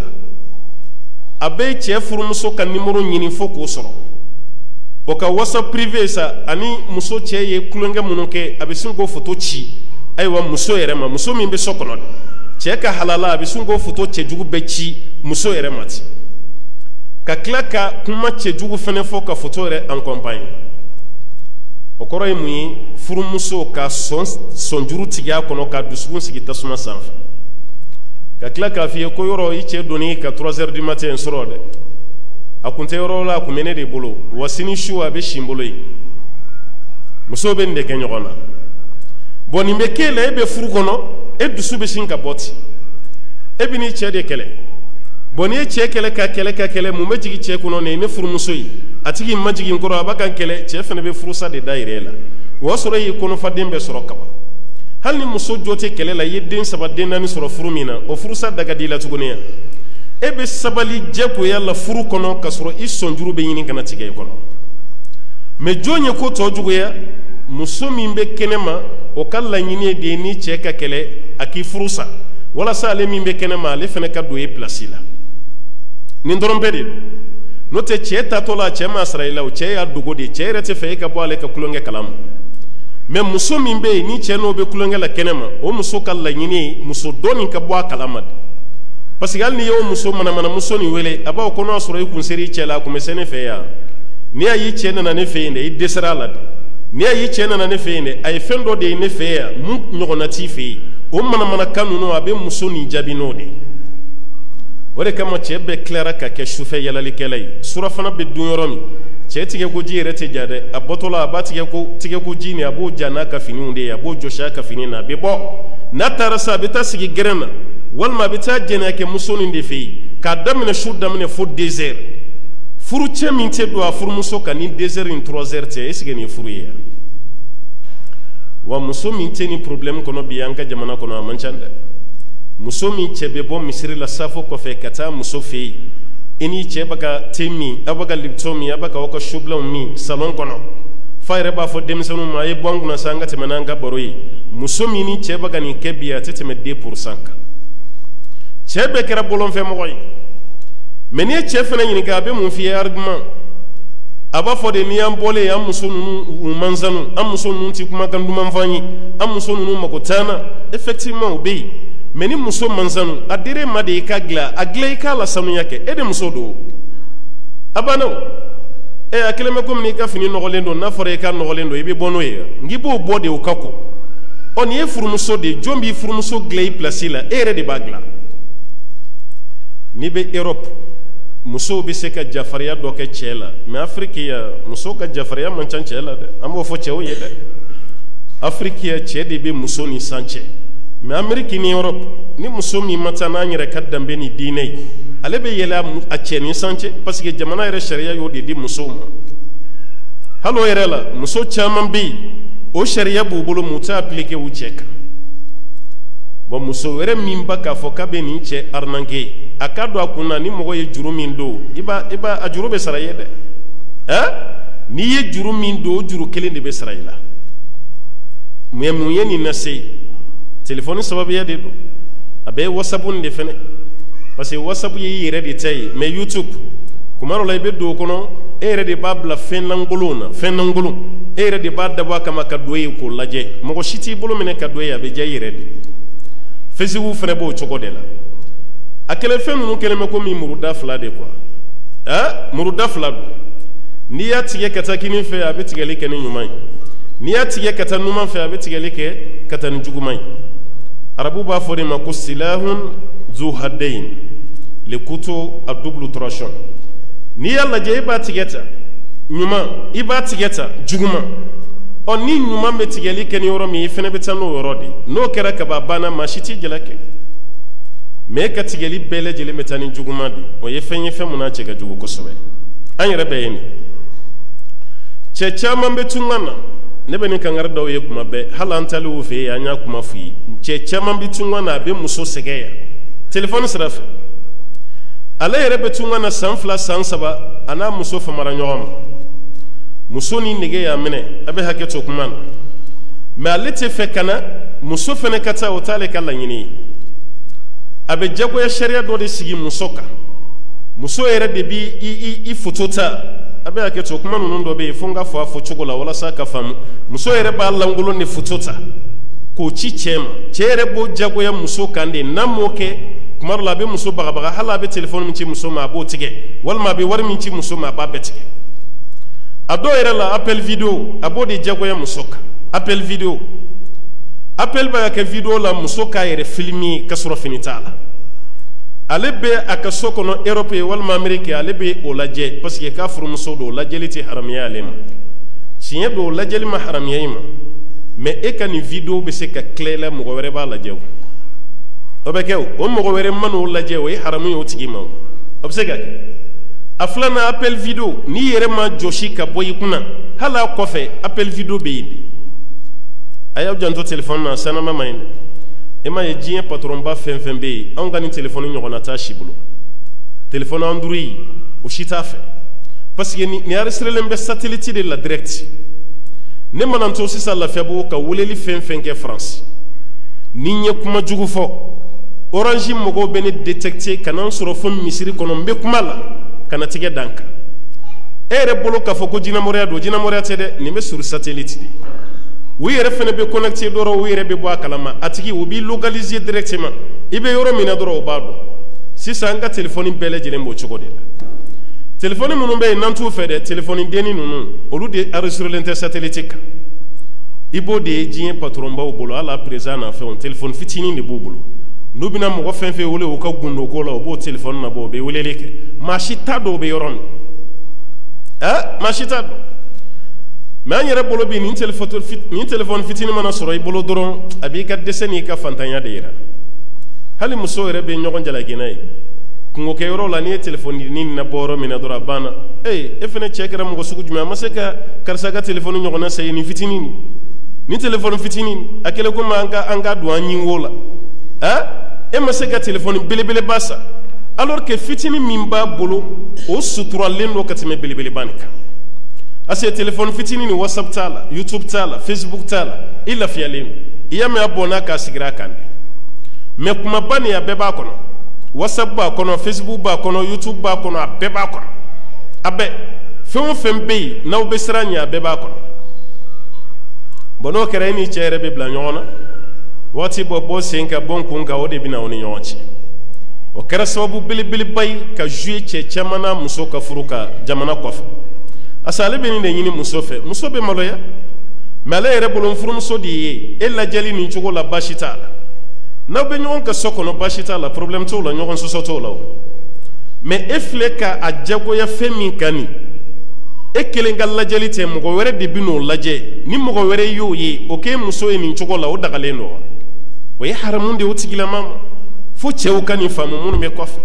a bɛ cɛ furumuso ka nimoro ɲini fo k'o sɔrɔ o ka whatsapp privé sa ani muso cɛ ye kulonkɛ minnu kɛ a bɛ sin k'o foto ci ayiwa muso yɛrɛ ma muso min bɛ so kɔnɔ cɛ ka halala a bɛ sin k'o foto cɛjugu bɛɛ ci muso yɛrɛ ma ten ka tila ka kuma cɛjugu fana fɔ ka foto yɛrɛ accompagne o kɔrɔ ye mun ye furumuso ka sɔnjuru tigi a kɔnɔ ka dusukun sigi tasuma sanfɛ ka tila k'a f'i ye ko yɔrɔ i cɛ donni ka 3 heures du matin sɔrɔ dɛ a kun tɛ yɔrɔ la a kun bɛ ne de bolo wa sini su a bɛ si n bolo yen muso bɛ nin de kɛ ɲɔgɔn na bon nin bɛ k'e la e bɛ furu kɔnɔ e dusu bɛ sin ka bɔ ten e bɛ n'i cɛ de kɛlɛ bon n'i ye cɛ kɛlɛ ka kɛlɛ mun bɛ jigin cɛ kɔnɔ nin ye ne furumuso ye a tigi ma jigin kɔrɔ a b'a kan kɛlɛ cɛ fana bɛ furusa de da yɛrɛ la o y'a sɔrɔ e ye kɔnɔfaden bɛɛ sɔrɔ kaban hali ni muso jɔ tɛ kɛlɛ la i ye den 3 den 4 sɔrɔ furu min na o furusa daga di la tuguni ya e bɛ sabali jɛkoya la furu kɔnɔ ka sɔrɔ i sɔnjuru bɛ ɲini kana tigɛ i kɔnɔ mais jɔn ye ko tɔ juguya muso min be kɛnɛma o ka laɲini de ni cɛ ka kɛlɛ a k'i furu sa walasa ale min be kɛnɛma ale fɛnɛ ka don i place la nin dɔrɔn bɛɛ de don n'o tɛ cɛ tatɔ la cɛ ma sara i la o cɛ y'a dogo de cɛ yɛrɛ tɛ fɛ e ka bɔ ale ka kulonkɛ kalama mais muso min be yen ni cɛ n'o be kulonkɛ la kɛnɛma o muso ka laɲini muso dɔɔnin ka bɔ a kalama de parce que hali n'i y'o muso manamana muso nin wele a b'a fɔ ko n'a sɔrɔ i kun ser'i cɛ la a kun bɛ se ne fɛ yan n'i y'a ye cɛ nana ne fɛ yen dɛ i dɛsɛra a la de n'i y'a ye cɛ nana ne fɛ yen dɛ a ye fɛn dɔ de ye ne fɛ yan mun ɲɔgɔnna t'i fɛ yen o manamanakan ninnu a bɛ muso nin jaabi n'o de o de kama cɛ bɛɛ tilara ka kɛ sufɛ yalalikɛla ye surafana bɛ dun yɔrɔ min cɛ tigɛkoji yɛrɛ tɛ ja dɛ a bɔtɔ la a b'a tigɛkoji nin a b'o ja n'a ka finiw de ye a b'o jɔsi a ka fini na a bɛ bɔ n'a taara sa a bɛ taa sigi gɛrɛn na walima a bɛ taa jɛnɛya kɛ muso nin de fɛ yen k'a daminɛ su daminɛ fo 2 heures furu cɛ min tɛ don a furumuso kan ni 2 heures ni 3 heures tɛ est ce que nin ye furu ye wa muso min tɛ nin problème kɔnɔ bi an ka jamana kɔnɔ a man ca dɛ muso min cɛ bɛ bɔ misiri la safo kɔfɛ ka taa muso fɛ yen i ni cɛ bɛ ka te min a bɛ ka lipton min a bɛ ka aw ka subilanw min salon kɔnɔ fa yɛrɛ b'a fɔ denmisɛnninw ma a ye bɔ an kunna sa an ka tɛmɛ n'an ka baro ye muso min ni cɛ bɛ ka nin kɛ bi a tɛ tɛmɛ 2% kan cɛ bɛɛ kɛra bolonfɛmɔgɔ ye mais n'i ye cɛ fana ɲininka a bɛ mun f'i ye argument a b'a fɔ de n'i y'an bɔlen an muso ninnu manzanu an muso ninnu tɛ kumakan duman f'an ye an muso ninnu mago t'an na effectivement o bɛ yen mais ni muso manzanu a dir'e ma de i ka dilan a dilan i k'a la sanuya kɛ e de muso don a banna o a kelen bɛ komi n'i ka fini nɔgɔlen don n'a fɔra i ka nɔgɔlen don i bɛ bɔ n'o ye n'i b'o bɔ de o ka kɔ ɔ nin ye furumuso de ye jɔn b'i furumuso dilan i place la e yɛrɛ de b'a dilan n'i bɛ Europe musow bɛ se ka jafariya dɔ kɛ cɛ la mais Afrique ya musow ka jafariya man ca cɛ la dɛ an b'o fɔ cɛw ye dɛ Afrique ya cɛ de bɛ muso ni san cɛ mais Amérique ni Europe ni muso min ma taa n'an yɛrɛ ka danbe ni diinɛ ye ale bɛ yɛlɛ a cɛ ni san cɛ parce que jamana yɛrɛ sariya y'o de di musow ma hali o yɛrɛ la muso caman bɛ yen o sariya b'u bolo mun tɛ appliquer u cɛ kan bon muso wɛrɛ min ba k'a fɔ k'a bɛ nin cɛ arnaquer a ka don a kun na ni mɔgɔ ye juru min don i b'a a juru bɛ sara i ye dɛ n'i ye juru min don o juru kelen de bɛ sara i la mais mun ye nin lase téléphone sababuya de don a bɛ WhatsApp nin de fɛnɛ parce que WhatsApp ye i yɛrɛ de ta ye mais YouTube kuma dɔ la i bɛ don o kɔnɔ e yɛrɛ de b'a bila fɛn lankolon na fɛn lankolon e yɛrɛ de b'a dabɔ a kama ka don ye k'o lajɛ mɔgɔ si t'i bolo minɛ ka don ye a bɛ diya i yɛrɛ de Facebook fɛnɛ b'o cogo de la a kɛlɛ fɛn ninnu kɛlen bɛ komi muruda 2 de quoi muruda 2 don n'i y'a tigɛ ka taa kini fɛ a bɛ tigɛli kɛ ni ɲuman ye n'i y'a tigɛ ka taa numan fɛ a bɛ tigɛli kɛ ka taa ni juguman ye arabu b'a fɔ de ma ko silahun zu haddain le couteau à double tranchant n'i y'a lajɛ i b'a tigɛ ta ɲuman i b'a tigɛ ta juguman ɔ ni ɲuman bɛ tigɛli kɛ ni yɔrɔ min i fɛnɛ bɛ taa n'o yɔrɔ de n'o kɛra kaba banna maa si t'i jalaki mais e ka tigɛli bɛɛ lajɛlen bɛ taa ni juguman de o ye fɛn mun n'a cɛ ka jugu kosɛbɛ an yɛrɛ bɛɛ ye nin cɛ caman bɛ tunga na ne bɛ nin kangari dɔw ye kuma bɛɛ hali an taalen o fɛ yen an y'a kuma f'i ye cɛ caman bɛ tunga na a bɛ muso sɛgɛn yan telefɔni sira fɛ ale yɛrɛ bɛ tunga na san 2 san 3 a n'a muso famara ɲɔgɔn ma muso ni nege y'a minɛ a bɛ hakɛ to kuma na mais ale tɛ fɛ ka na muso fɛnɛ ka taa o t'ale ka laɲini ye a bɛ jagoya sariya dɔ de sigi muso kan muso yɛrɛ de bi i foto ta a bɛ hakɛ to kuma ninnu dɔ bɛ yen fo n ka fɔ a fɔ cogo la walasa ka faamu muso yɛrɛ b'a lankolon de foto ta k'o ci cɛ ma cɛ yɛrɛ b'o jagoya muso kan de n'a m'o kɛ kuma dɔ la a bɛ muso bagabaga hali a bɛ telefɔni min ci muso ma a b'o tigɛ walima a bɛ wari min ci muso ma a b'a bɛɛ tigɛ a dɔw yɛrɛ la appel vidéo a b'o de jagoya muso kan appel vidéo appel bɛ ka kɛ vidéo la muso k'a yɛrɛ filmer ka sɔrɔ fini t'a la ale bɛ a ka so kɔnɔ Europe walima Amérique ale bɛ o lajɛ parce que k'a furumuso don o lajɛli tɛ haramiya ale ma tiɲɛ don o lajɛli ma haramiya i ma mais e ka nin vidéo bɛ se ka tila i la mɔgɔ wɛrɛ b'a lajɛ o bɛ kɛ o mɔgɔ wɛrɛ ma n'o lajɛ o ye haramu ye o tigi ma o bɛ se ka kɛ a filanan appel vidéo n'i yɛrɛ ma jɔsi ka bɔ i kunna hali a kɔfɛ appel vidéo bɛ yen de a y'aw janto téléphone na sanama ma ɲi dɛ e ma ye diɲɛ patron ba fɛn fɛn bɛ yen anw ka nin téléphone ɲɔgɔnna t'a si bolo téléphone Android o si t'a fɛ parce que nin enregistrelen bɛ satellite de la direct ne mana to sisan lafiya bo ka weleli fɛn fɛn kɛ France ni n ye kuma jugu fɔ Orange mɔgɔw bɛ ne détecter ka na n sɔrɔ fo misiri kɔnɔ n bɛ kuma la ka na tigɛ dan kan e yɛrɛ bolo k'a fɔ ko jinɛmɔrɔya don jinɛmɔrɔya tɛ dɛ nin bɛ sur satellite de u yɛrɛ fɛnɛ bɛ connecter dɔrɔn u yɛrɛ bɛ bɔ a kalama a tigi u b'i localiser directement i bɛ yɔrɔ min na dɔrɔn o b'a dɔn sisan an ka téléphone bɛɛ lajɛlen b'o cogo de la téléphone minnu bɛ yen n'an t'u fɛ dɛ téléphone denni ninnu olu de enregistrelen tɛ satellite kan i b'o de ye diɲɛ patron baw bolo hali président n'a fɛnw téléphone fitinin de b'u bolo n'u bɛna mɔgɔ fɛn fɛn wele u ka gundo ko la u b'o téléphone na bɔ u bɛ weleli kɛ maa si t'a dɔn u bɛ yɔrɔ min maa si t'a dɔn mais an yɛrɛ bolo bi nin téléphone fitinin mana sɔrɔ i bolo dɔrɔn a b'i ka dɛsɛ n'i ka fantanya de yira hali muso yɛrɛ bɛ ɲɔgɔn jalaki n'a ye kungokɛyɔrɔ la n'i ye téléphone ni na bɔ yɔrɔ min na dɔrɔn a banna e fɛnɛ cɛ kɛra mɔgɔ sugu jumɛn a ma se ka karisa ka téléphone ɲɔgɔnna san ye nin fitinin ni téléphone fitinin a kɛlen komi an ka don an ɲin wo la e ma se ka téléphone belebeleba san alors que fitinin min b'a bolo o suturalen don ka tɛmɛ belebeleba nin kan parce que téléphone fitinin ni WhatsApp t'a la YouTube t'a la Facebook t'a la i lafiyalen i y'a mɛn a bɔnna k'a sigira a kan de mais kumaba nin a bɛɛ b'a kɔnɔ WhatsApp b'a kɔnɔ Facebook b'a kɔnɔ YouTube b'a kɔnɔ a bɛɛ b'a kɔnɔ a bɛɛ fɛn o fɛn bɛ yen n'aw bɛ siran ɲɛ a bɛɛ b'a kɔnɔ bon n'o kɛra e ni cɛ yɛrɛ bɛ bila ɲɔgɔn na waati bɔ sen ka bɔ n kun kan o de bɛ na o ni ɲɔgɔn cɛ o kɛra sababu belebeleba ye ka jouer cɛ caman na muso ka furu ka jamana kɔfɛ parce que ale bɛ nin de ɲini muso fɛ muso bɛ maloya mais ale yɛrɛ bolo n furumuso de ye e lajɛli nin cogo la baasi t'a la n'aw bɛ ɲɔgɔn ka so kɔnɔ baasi t'a la problème t'o la ɲɔgɔn sɔsɔ t'o la o mais e filɛ ka a jagoya fɛn min kan nin e kelen ka lajɛli tɛ mɔgɔ wɛrɛ de bɛ n'o lajɛ ni mɔgɔ wɛrɛ y'o ye o k'e muso ye nin cogo la o dagalen don wa o ye haramu de o tigilama ma fo cɛw ka nin faamu minnu bɛ kɔfɛ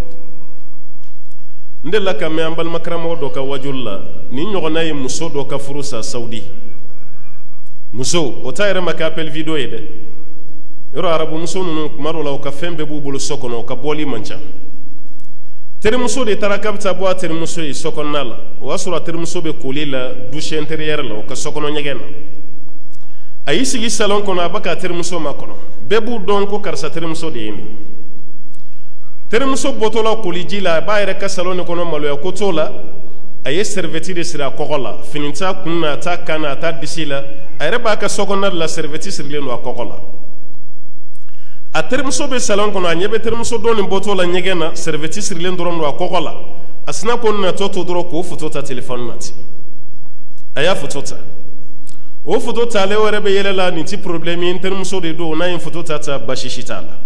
n delila ka mɛn an balimakaramɔgɔ dɔ ka wajuli la nin ɲɔgɔnna ye muso dɔ ka furu sa Saudi muso o ta yɛrɛ ma kɛ appel vidéo ye dɛ yɔrɔ arabu muso ninnu kuma dɔ la u ka fɛn bɛɛ b'u bolo so kɔnɔ u ka bɔli man ca terimuso de taara k'a bɛ taa bɔ a terimuso ye so kɔnɔna la o y'a sɔrɔ a terimuso bɛ koli la douche intérieure la u ka so kɔnɔ ɲɛgɛn na a y'i sigi salon kɔnɔ a bɛ k'a terimuso makɔnɔ bɛɛ b'u dɔn ko karisa terimuso de ye nin terimuso bɔtɔ la koliji la a b'a yɛrɛ ka salon de kɔnɔ maloya ko t'o la a ye serviette de siri a kɔkɔ la fini t'a kun na a t'a kan na a t'a disi la a yɛrɛ b'a ka so kɔnɔna de la serviette sirilen don a kɔkɔ la a terimuso bɛ salon kɔnɔ a ɲɛ bɛ terimuso dɔ nin bɔtɔ la ɲɛgɛn na serviette sirilen dɔrɔn don a kɔkɔ la a sina ko natɔ to dɔrɔn k'o photo ta téléphone na ten a y'a photo ta o photo talen o yɛrɛ bɛ yɛlɛ la nin ti problème ye n terimuso de don n'a ye photo ta baasi si t'a la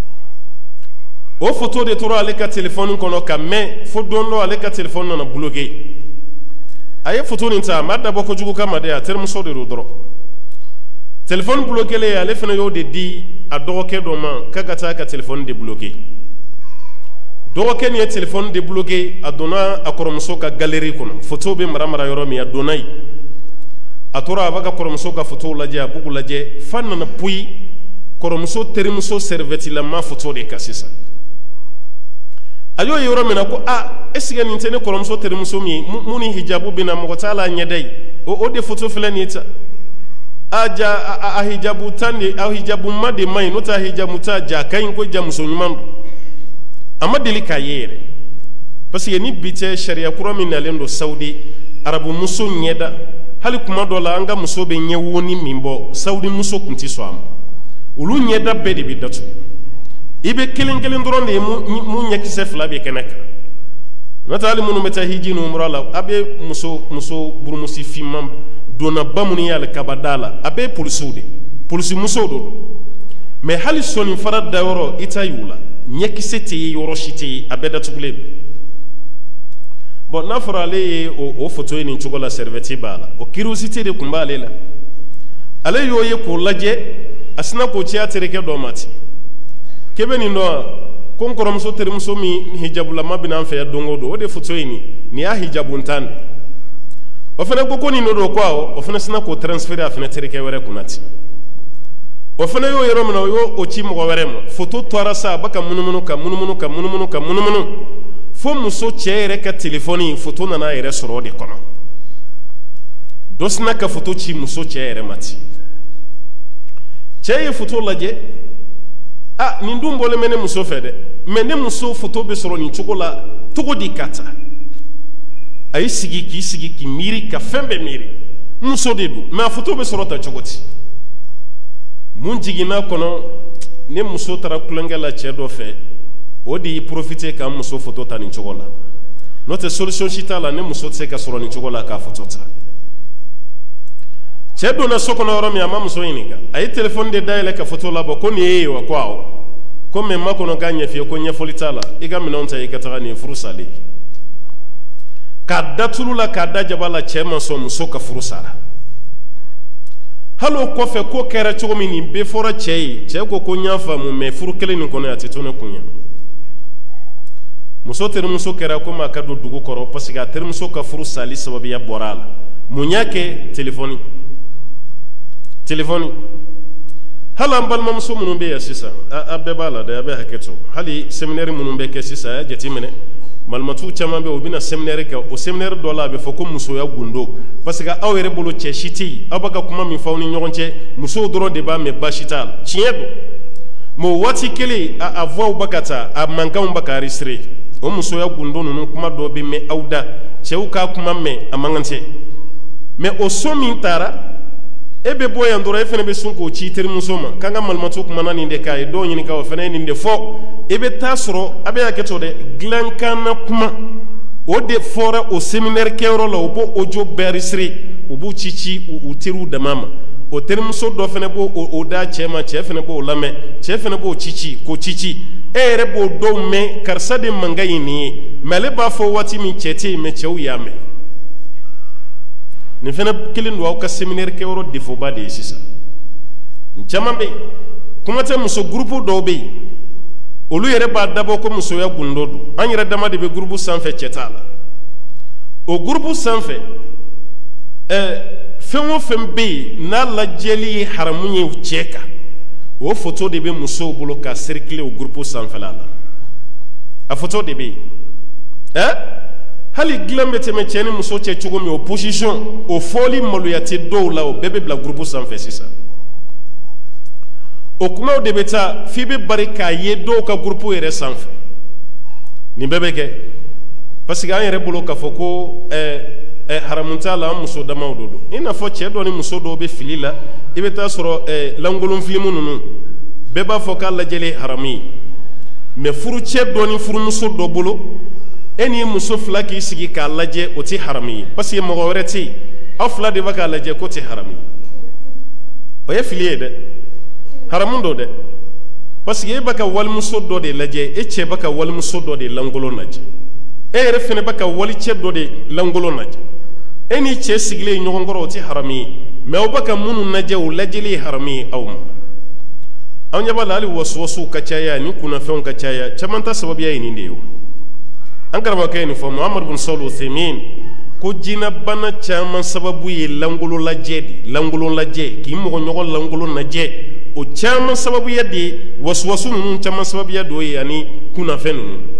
o photo de tora ale ka téléphone kɔnɔ ka mɛn fo don dɔ ale ka téléphone nana bloqué a ye photo nin ta a ma dabɔ kojugu kama dɛ a terimuso de don dɔrɔn téléphone bloqué ale fana y'o de di a dɔgɔkɛ dɔ ma k'a ka taa ka téléphone débloqué dɔgɔkɛ nin ye téléphone débloqué a donna a kɔrɔmuso ka galerie kɔnɔ photo bɛ mara yɔrɔ min a donna yen a tora a b'a ka kɔrɔmuso ka photo lajɛ a b'u lajɛ fa nana poyi kɔrɔmuso terimuso serviette lama photo de kan sisan a y'o ye yɔrɔ min na ko est-ce que nin tɛ ne kɔrɔmuso terimuso min ye mun ni hijabu bɛ na mɔgɔ t'a la ɲɛda ye o de photo filɛ nin ye ta a hijabu tan de a hijabu ma de man ɲi n'o tɛ a hijabu ta ja a ka ɲi ko ja muso ɲuman don a ma deli k'a ye yɛrɛ parce que ni bi tɛ sariya kura min nalen don Saudi arabu muso ɲɛda hali kuma dɔ la an ka muso bɛ ɲɛ woni min bɔ Saudi muso tun tɛ sɔn a ma olu ɲɛda bɛɛ de bɛ datugu i bɛ kelen kelen dɔrɔn de ye mun ɲɛkisɛ fila bɛ kɛnɛ kan n'o tɛ hali minnu bɛ taa hiji ni umra la a bɛ muso burumusi finman donna ba minnu ye alikabada la a bɛɛ ye polisiw de polisi musow don mais hali sɔnni fara dayɔrɔ i ta y'u la ɲɛkisɛ tɛ ye yɔrɔ si tɛ ye a bɛɛ datugulen don bon n'a fɔra ale ye o photo ye nin cogo la serviette b'a la o curiosité de tun b'ale la ale y'o ye k'o lajɛ a sina k'o ci a terikɛ dɔ ma ten k'e bɛ nin dɔn wa ko n kɔrɔmuso terimuso min hijabulama bɛ n'an fɛ yan don o don o de photo ye nin y'a hijabu tan de o fana ko nin don ko awɔ o fana sina k'o transférer a fana terikɛ wɛrɛ kunna ten o fana y'o yɔrɔ min na o y'o ci mɔgɔ wɛrɛ ma photo tora sa a bɛ ka munumunu ka munumunu ka munumunu ka munumunu fo muso cɛ yɛrɛ ka téléphone photo nana yɛrɛ sɔrɔ o de kɔnɔ dosna ka photo ci muso cɛ yɛrɛ mati cɛ ye photo lajɛ nin dun bɔlen bɛ ne muso fɛ dɛ mais ne muso photo bɛ sɔrɔ nin cogo la togo di ka taa a y'i sigi k'i miiri ka fɛn bɛɛ miiri muso de don mais a photo bɛ sɔrɔ ta cogo di mun jiginna kɔnɔ ne muso taara kulonkɛ la cɛ dɔ fɛ o de y'i profiter ka muso photo ta nin cogo la n'o tɛ solution si t'a la ne muso tɛ se ka sɔrɔ nin cogo la k'a photo ta cɛ donna so kɔnɔ yɔrɔ min a ma muso ɲininka a ye téléphone de dayɛlɛ ka photo labɔ ko nin ye ye wa ko awɔ ko mais ma kɔnɔ k'a ɲɛ f'i ye ko ɲɛfɔli t'a la i ka minɛnw ta i ka taga nin ye furu salen k'a da tulu la k'a da jaba la cɛ ma sɔn muso ka furu sara hali o kɔfɛ ko kɛra cogo min nin bɛɛ fɔra cɛ ye cɛ ko n y'a faamu mais furu kelen nin kɔnɔ a tɛ to ne kun ye muso terimuso kɛra komi a ka don dugu kɔrɔ parce que a terimuso ka furu sali sababuya bɔra a la mun y'a kɛ téléphone hali an balimamuso minnu bɛ yan sisan a bɛɛ b'a la dɛ a bɛ hakɛ to hali séminaire minnu bɛ kɛ sisan a y'a jateminɛ malimatu caman bɛ yen u bɛna séminaire kɛ o séminaire dɔ la a bɛ fɔ ko musoya gundo parce que aw yɛrɛ bolo cɛ si tɛ yen aw bɛ ka kuma min fɔ aw ni ɲɔgɔn cɛ musow dɔrɔn de b'a mɛn baasi t'a la tiɲɛ don mais o waati kelen a voix bɛ ka taa a mankanw bɛ ka enregistrer o musoya gundo ninnu kuma dɔ bɛ mɛn aw da cɛw k'a kuma mɛn a man kan tɛ mais o so min taara e bɛ bɔ yan dɔrɔn e fana bɛ sun k'o ci terimuso ma k'an ka malimatu kumana nin de k'a ye dɔw ɲininka o fana ye nin de fɔ e bɛ taa sɔrɔ a bɛ hakɛ to dɛ dilankan na kuma o de fɔra o séminaire kɛyɔrɔ la u b'o audio bɛɛ enregistrer u b'u ci u teriw dama ma o terimuso dɔ fana b'o o da cɛ ma cɛ fana b'o lamɛn cɛ fana b'o ci k'o ci e yɛrɛ b'o dɔw mɛn karisa de mankan ye nin ye mais ale b'a fɔ waati min cɛ tɛ yen mais cɛw y'a mɛn nin fana kelen don aw ka séminaire kɛyɔrɔ défaut ba de ye sisan caman bɛ yen kuma tɛ muso groupe dɔw bɛ yen olu yɛrɛ b'a dabɔ ko musoya gundo don an yɛrɛ dama de bɛ groupe sanfɛ cɛ t'a la o groupe sanfɛ fɛn o fɛn bɛ yen n'a lajɛli ye haramu ye cɛ kan o photo de bɛ musow bolo ka circuler o groupe sanfɛla la a photo de bɛ yen hali dilan bɛ tɛmɛ cɛ ni muso cɛ cogo min o position o fɔli maloya tɛ dɔw la o bɛɛ bɛ bila groupe sanfɛ sisan o kumaw de bɛ taa f'i bɛ bari k'a ye dɔw ka groupe yɛrɛ sanfɛ nin bɛɛ bɛ kɛ parce que an yɛrɛ bolo k'a fɔ ko haramu t'a la an muso damaw de don i n'a fɔ cɛ dɔ ni muso dɔw bɛ fili la i bɛ taa sɔrɔ lankolon filimu ninnu bɛɛ b'a fɔ k'a lajɛli haramu ye mais furucɛ dɔ ni furumuso dɔ bolo e ni muso fila k'i sigi k'a lajɛ o tɛ haramu ye parce que mɔgɔ wɛrɛ tɛ yen aw fila de b'a k'a lajɛ k'o tɛ haramu ye o ye fili ye dɛ haramu dɔ dɛ parce que e b'a ka walimuso dɔ de lajɛ e cɛ b'a ka walimuso dɔ de lankolon lajɛ e yɛrɛ fana b'a ka walicɛ dɔ de lankolon lajɛ e ni cɛ sigilen ɲɔgɔn kɔrɔ o tɛ haramu ye mais aw b'a ka minnu lajɛ o lajɛli ye haramu ye aw ma aw ɲɛ b'a la hali wasuwasuw ka caya ni kunnafɛnw ka caya caman ta sababuya ye nin de ye o an karamɔgɔkɛ ye nin fɔ Muhamadu bin Sɔli Uthaymin ko jinɛbana caman sababu ye lankolon lajɛ de lankolon lajɛ k'i mɔgɔ ɲɔgɔn lankolon lajɛ o caman sababuya de ye wasuwasu ninnu caman sababuya dɔ ye ani kunnafɛn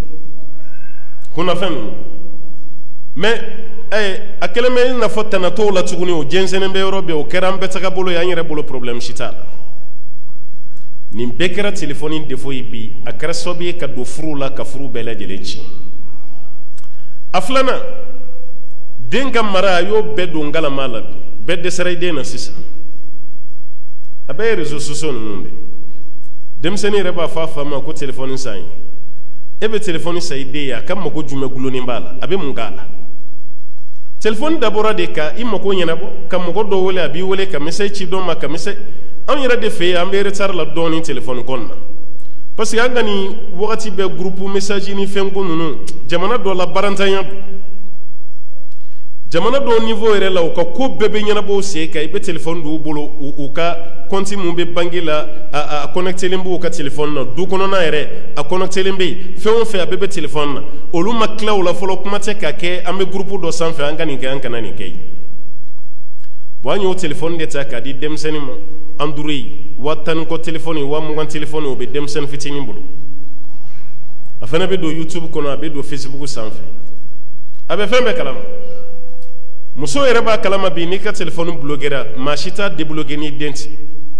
ninnu mais a kɛlen bɛ i n'a fɔ tɛnɛtɔw la tuguni o jɛnsɛnnen bɛ yɔrɔ bɛɛ o kɛra an bɛɛ taga bolo ye an yɛrɛ bolo problème si t'a la nin bɛɛ kɛra téléphone défaut ye bi a kɛra sababu ye ka don furu la ka furu bɛɛ lajɛlen tiɲɛ a filanan den ka mara a y'o bɛɛ don galama la bi bɛɛ dɛsɛra i den na sisan a bɛɛ ye réseaux sociaux ninnu de denmisɛnnin yɛrɛ b'a fɔ a fa ma ko téléphone san ye e bɛ téléphone san i den ye a ka mago jumɛn gulonnen b'a la a bɛ mun k'a la téléphone dabɔra de ka i mago ɲɛnabɔ ka mɔgɔ dɔ wele a b'i wele ka message ci dɔ ma ka message anw yɛrɛ de fɛ yen an bɛ retard la dɔɔnin téléphone kɔnɔ na parce que an ka nin wagati bɛɛ groupe message ni fɛn ko ninnu jamana dɔ la barantanya don jamana dɔ niveau yɛrɛ la u ka ko bɛɛ bɛ ɲɛnabɔ sen kan i bɛ téléphone d'u bolo u ka compte mun bɛ banque la a connectelen b'u ka téléphone na du kɔnɔna yɛrɛ a connectelen bɛ yen fɛn o fɛn a bɛɛ bɛ téléphone na olu ma tila o la fɔlɔ kuma tɛ ka kɛ an bɛ groupe dɔ sanfɛ an ka nin kɛ an kana nin kɛ yen bon an y'o téléphone de ta k'a di denmisɛnnin ma Android 10 ko téléphone 20 téléphone o bɛ denmisɛnnin fitinin bolo a fana bɛ don YouTube kɔnɔ a bɛ don Facebook sanfɛ a bɛ fɛn bɛɛ kalama muso yɛrɛ b'a kalama bi n'i ka téléphone bloquera maa si t'a débloquer n'i den tɛ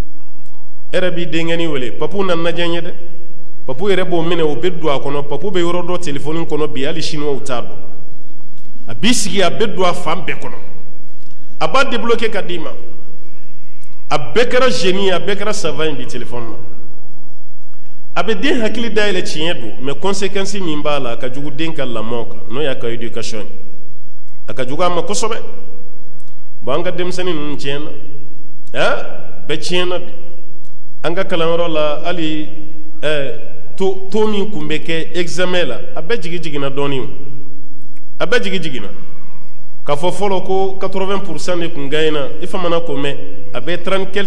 e yɛrɛ b'i denkɛni wele papu na najɛ n ye dɛ papu yɛrɛ b'o minɛ o bɛ don a kɔnɔ papu bɛ yɔrɔ dɔ téléphone kɔnɔ bi hali chinois t'a dɔn a b'i sigi a bɛ don a fan bɛɛ kɔnɔ a b'a débloquer ka d'i ma a bɛɛ kɛra génie a bɛɛ kɛra savant bi téléphone na a bɛ den hakili dayɛlɛ tiɲɛ don mais conséquence min b'a la a ka jugu den ka lamɔ kan n'o y'a ka éducation ye a ka jugu a ma kosɛbɛ bon an ka denmisɛnnin ninnu tiɲɛna bɛɛ tiɲɛna bi an ka kalanyɔrɔ la hali to min kun bɛ kɛ examen la a bɛɛ jigi jiginna dɔɔnin o a bɛɛ jigi jiginna k'a fɔ fɔlɔ ko 80% de kun gagnena i famana ko mɛn a bɛ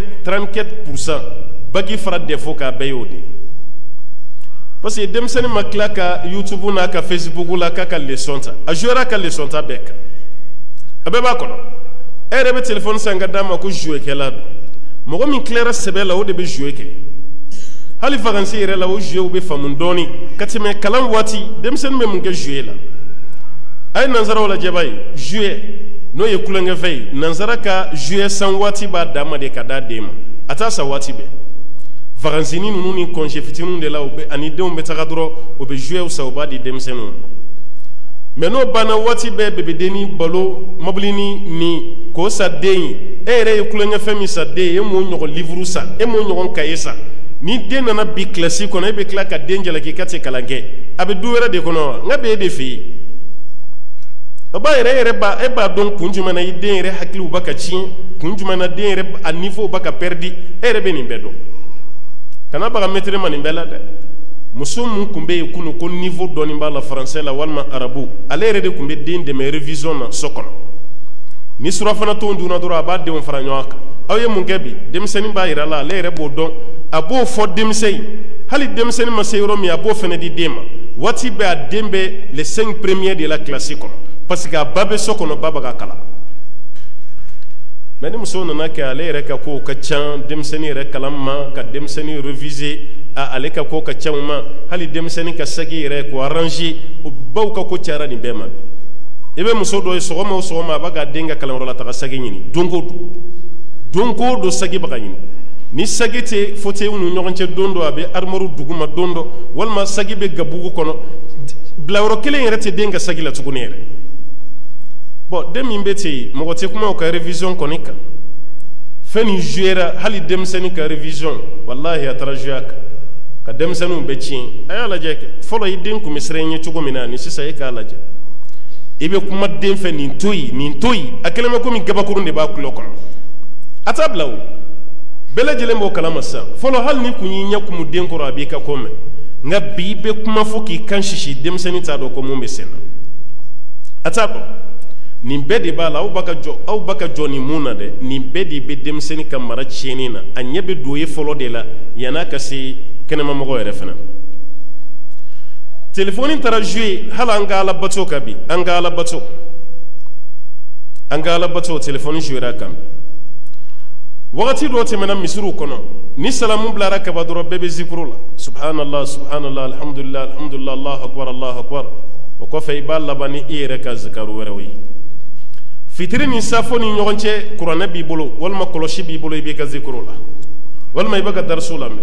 34% baki fara défaut k'a bɛɛ y'o de parce que denmisɛnnin ma tila ka YouTube n'a ka Facebook la k'a ka leçon ta a jouera ka leçon ta bɛɛ kan a bɛɛ b'a kɔnɔ e yɛrɛ bɛ téléphone san ka d'a ma ko jouer kɛla don mɔgɔ min tilara sɛbɛ la o de bɛ jouer kɛ hali vacances yɛrɛ la o jouer bɛ faamu dɔɔnin ka tɛmɛ kalan waati denmisɛnnin bɛ mun kɛ jouer la a ye nansaraw lajɛ b'a ye jouer n'o ye kulonkɛfɛn ye nansara ka jouer san waati b'a dan ma de ka d'a den ma a t'a sa waati bɛɛ vacances ninnu ni congé fitininw de la o bɛ ani denw bɛ taga dɔrɔn o bɛ jouer sa o b'a di denmisɛnninw mais n'o banna waati bɛɛ bɛbɛdenni balo mobilini ni k'o sa den ye e yɛrɛ ye kulonkɛfɛn min sa den ye e m'o ɲɔgɔn livre sa e m'o ɲɔgɔn cahier sa ni den nana bi classe kɔnɔ e bɛ tila ka den jalaki ka tɛ kalan kɛ a bɛ du wɛrɛ de kɔnɔ wa n ka bɛ e de fɛ yen a b'a yɛrɛ e b'a dɔn kun jumɛn na i den yɛrɛ hakiliw b'a ka tiɲɛ kun jumɛn na den yɛrɛ a niveau b'a ka perdre e yɛrɛ bɛ nin bɛɛ dɔn kana baga maître ma nin bɛɛ la dɛ muso mun kun bɛ yen kunu ko niveau dɔɔnin b'a la français la walima arabu ale yɛrɛ de kun bɛ den dɛmɛ révision na so kɔnɔ ni surafana tɔnw dunna dɔrɔn a b'a denw fara ɲɔgɔn kan aw ye mun kɛ bi denmisɛnnin b'a yira la ale yɛrɛ b'o dɔn a b'o fɔ denmisɛn ye hali denmisɛnnin ma se yɔrɔ min a b'o fɛnɛ di den ma waati bɛɛ a den bɛ les 5 premiers de la classe kɔnɔ parce que a ba bɛ so kɔnɔ ba bɛ ka kalan mais ni muso nana kɛ ale yɛrɛ ka kow ka ca denmisɛnnin yɛrɛ kalan ma ka denmisɛnnin réviser ale ka ko ka ca u ma hali denmisɛnnin ka sagi yɛrɛ ko arranger o baw ka ko cayara nin bɛɛ ma i bɛ muso dɔ ye sɔgɔma o sɔgɔma a b'a ka den ka kalanyɔrɔ la taga sagi ɲini don o don sagi bɛ ka ɲini ni sagi tɛ fauteuil ni ɲɔgɔn cɛ don dɔ a bɛ armoire duguma don dɔ walima sagi bɛ gabugu kɔnɔ bilayɔrɔ kelen yɛrɛ tɛ den ka sagi la tuguni yɛrɛ bon den min bɛ ten yen mɔgɔ tɛ kuma o ka révision kɔni kan fɛn nin jouera hali denmisɛnnin ka révision walahi a taara jouer a kan ka denmisɛnninw bɛ tiɲɛ a y'a lajɛ kɛ fɔlɔ i den kun bɛ siran ɲɛ cogo min na ni sisan e k'a lajɛ i bɛ kuma den fɛ nin to yen a kɛlen bɛ komi gabakurun de b'a tulo kɔnɔ a t'a bila o bɛɛ lajɛlen b'o kalama sisan fɔlɔ hali ni kun y'i ɲɛ kumu den kɔrɔ a b'i ka ko mɛn nka bi i bɛ kuma fɔ k'i kan sisi denmisɛnnin t'a dɔn ko mun bɛ sen na a t'a dɔn nin bɛɛ de b'a la aw b'a ka jɔ nin mun na dɛ nin bɛɛ de bɛ denmisɛnnin ka mara tiɲɛni na a ɲɛ bɛ don e fɔlɔ de la yan'a ka se kɛnɛmamɔgɔ yɛrɛ fana téléphone taara jouer hali an ka alabato kan bi an ka alabato téléphone jouera kan wagati dɔ tɛmɛna misiriw kɔnɔ ni salamu bilara kaba dɔrɔn bɛɛ bɛ zikuru la subhanallah subhanallah alhamdulillah alhamdulillah allahu akbar o kɔfɛ i b'a laban ni i yɛrɛ ka zikaru wɛrɛw ye fitiri ni safo ni ɲɔgɔn cɛ kuranɛ b'i bolo walima kɔlɔsi b'i bolo i b'i ka zikuru la walima i bɛ ka darisu lamɛn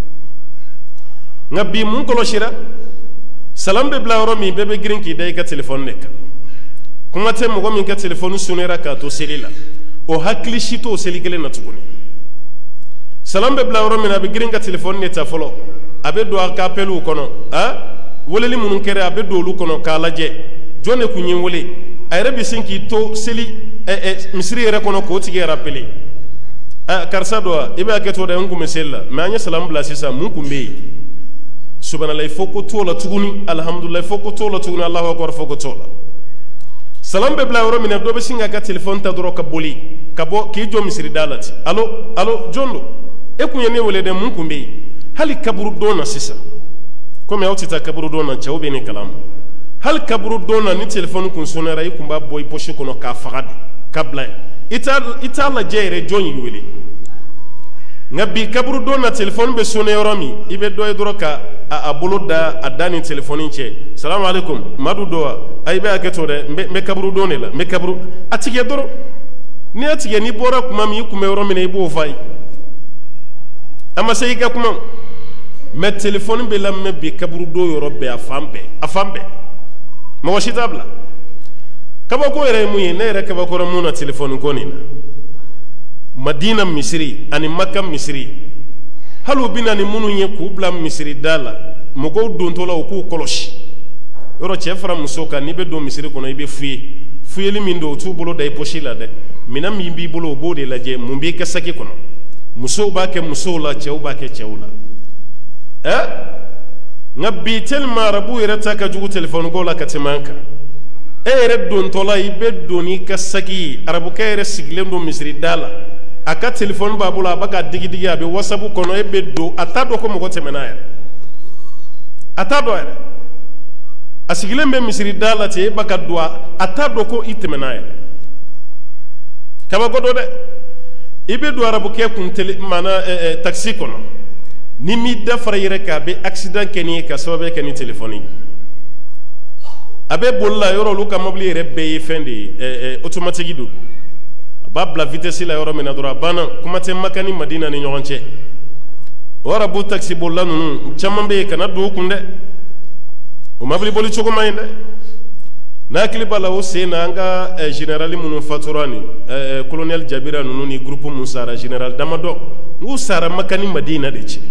nka bi mun kɔlɔsira salam bɛ bila yɔrɔ min bɛɛ bɛ girin k'i da i ka téléphone de kan kuma tɛ mɔgɔ min ka téléphone sunnera k'a to seli la o hakili si t'o seli kelen na tuguni salam bɛ bila yɔrɔ min a bɛ girin ka téléphone de ta fɔlɔ a bɛ don a ka appeliw kɔnɔ weleli minnu kɛra a bɛ don olu kɔnɔ k'a lajɛ jɔn de kun ye wele a yɛrɛ bɛ sin k'i to seli misiri yɛrɛ kɔnɔ k'o tigi yɛrɛ appelé karisa dɔ wa i bɛ hakɛ to dɛ n kun bɛ seli la mais an ye salam bila sisan mun kun bɛ yen subhanallah fo ko t'o la tuguni alhamdulillah fo ko t'o la tuguni allahu akbar fo ko t'o la salam bɛ bila yɔrɔ min na dɔ bɛ sin k'a ka téléphone ta dɔrɔn ka boli ka bɔ k'i jɔ misiri da la ten allo jɔn don e kun ye ne wele dɛ mun kun bɛ yen hali kaburu don na sisan komi aw tɛ taa kaburu don na cɛw bɛ ne kalama hali kaburu don na ni téléphone kun sonnera i kun b'a bɔ i poche kɔnɔ k'a faga de ka bila yen i t'a lajɛ yɛrɛ jɔn y'i wele ngabi kaburu do na telephone be sonné yoromi ibe do e doro ka a bolo da adani telephone che salamu alaikum madu do ay be aketo de me kaburu do ne la me kaburu atige doro ni atige ni bora kuma mi kuma yoromi ne ibo fay ama sey ka kuma me telephone be la me bi kaburu do yorobe afambe mo washitable kaba ko yere muyi ne yere kaba ko ramuna telephone ko ni na Madina Misri ani Makka Misri halu bina ni munu nye ku bla Misri dala mogo dontola ku koloshi yoro chefra musoka ni be do Misri kono ibe fuye li mindo tu bolo dai poshila de minam yimbi bolo bode la je mumbi ka saki kono muso ba ke muso la chew ba ke chewla ngabi tel marabu irata ka jugu telephone go la katimanka ere dontola ibe doni ka saki arabu ka ere siglendo Misri dala aka telephone babula baka digi abe whatsapp kono ebe do atado ko mogo temena ere atado ere asigile mbe Misri dala te baka do atado ko itemena ere kama godo de ibe do arabu ke kun tele mana taxi kono ni mi dafara yere ka be accident keni ka sababe keni telephone abe bolla yoro luka mobli yere be fendi automatique do babla vitesse la yoro mena dora bana kuma te makani Madina ni nyonche wara bu taxi bolla nunu chamambe kana do kunde o mabli boli choko mayinde na klipa la o sena anga generali munu faturani colonel Jabira nunu ni groupe Musara general Damado ngu sara makani Madina de ci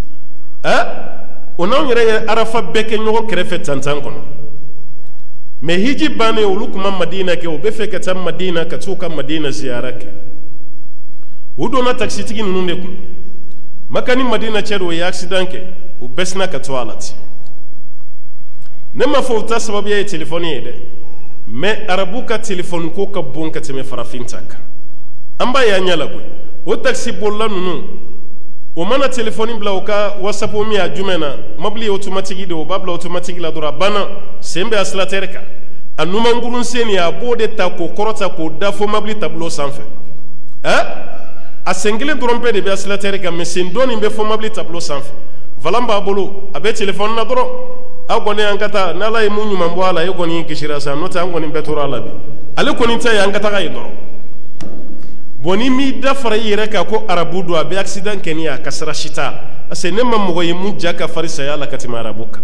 ona ngere arafa beke nyoko krefe tantan kono me hiji bane ulukuma Madina ke obefe kata Madina katuka Madina ziyarake udona taxi tigi nunde ku makani Madina chero ya accident ke ubesna katwalati nema fo ta sababu ya telefoni ede me arabuka telefon ko ka bonka teme farafintaka amba ya nyala ku o taxi bolla nunu o mana telefoni bla o ka whatsapp mi a jumena mabli automatique de o babla automatique la dora bana sembe asla terka anuma ngulun seni ya bode ta ko korota ko dafo mabli tableau sanfe a sengile trompe de asla terka me sendoni be fo mabli tableau sanfe valamba bolo abe telefon na doro agone angata nala e munyu mambo ala e goni kishira sa nota ngoni betora ala bi ale koni ta ya angata ga yidoro boni mi dafara yere ka ko arabu do abe accident kenya kasra shita ase ne mammo ye munja ka farisa ya la katima arabuka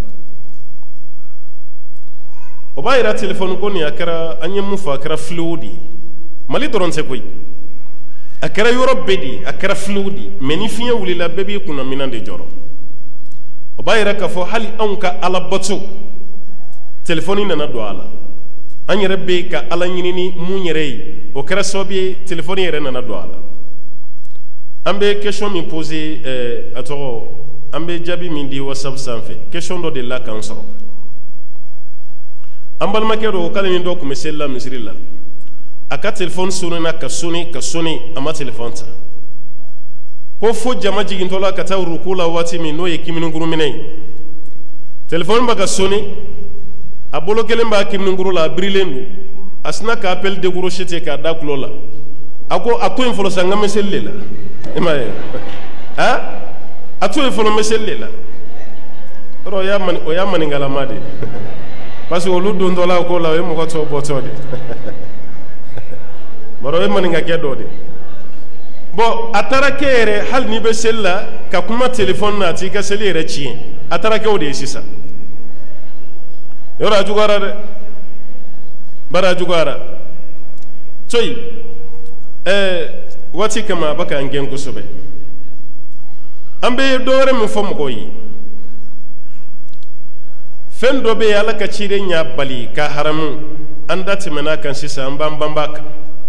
o bayira telefon ko ni akara anye mufa akara fluidi mali doron se koy akara europe di akara fluidi meni fiya wulila bebi kuna minande joro o bayira ka fo hali anka alabatu telefoni nana do ala anye rabbe ka ala nyinini munyerei o kera sobi telefoni yere nana do ala ambe question mi poser ato ambe jabi min di whatsapp sanfe question do de la kansoro ambal makero kala min do ko mesela misrilla aka telefon sununa ka suni ama telefon ta ko fo jama jigin tola ka taw rukula wati mi no ye kiminu nguru minay telefon ba ka suni abolo kelen ba kiminu nguru la brilendu asna ka appel de guru shete ka da kulola ako infolo sanga mesellela emaye ato infolo mesellela ro ya man o ya man ngala made parce que olu don dola ko la e mo ko to botode maro e man ngake dode bo atarakere hal ni be sella ka kuma telefon na ti ka selere chi atarake o de sisa yora jugara de bara jugara toy wati kama baka ngen kusobe ambe dore mi fom goyi fen do be ala ka chire nya bali ka haramu andati mena kan sisa mbambaka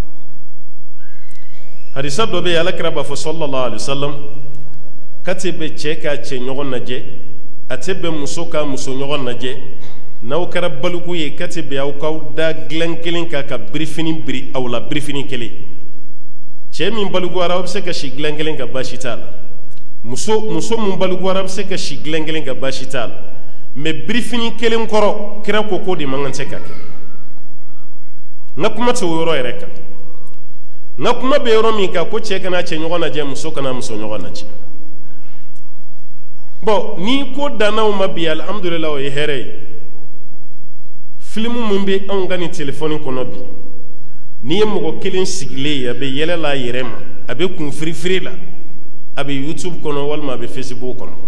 hadisa do be ala kraba fo sallallahu alaihi wasallam katibe cheka che nyogon naje atebe musoka muso nyogon naje naw kara balugu ye katibe aw kaw da glenkelin ka briefing bri awla briefing kele che min balugu arab se ka shi glenkelin ka bashital muso mun balugu arab se ka shi glenkelin ka bashital me briefing kele nkoro kira koko de mangante ka na kuma to yoro ereka nga kuma be yoro min ka ko cɛ kana cɛ ɲɔgɔn na jɛ muso kana muso ɲɔgɔn na jɛ bon ni ko dannaw ma bi alhamdulillah o ye hɛrɛ ye filimu min be anw ka ni telefɔni kɔnɔ bi ni ye mɔgɔ kelen sigilen ye a be yɛlɛla a yɛrɛ ma a be kun firifiri la a be YouTube kɔnɔ walima a be Facebook kɔnɔ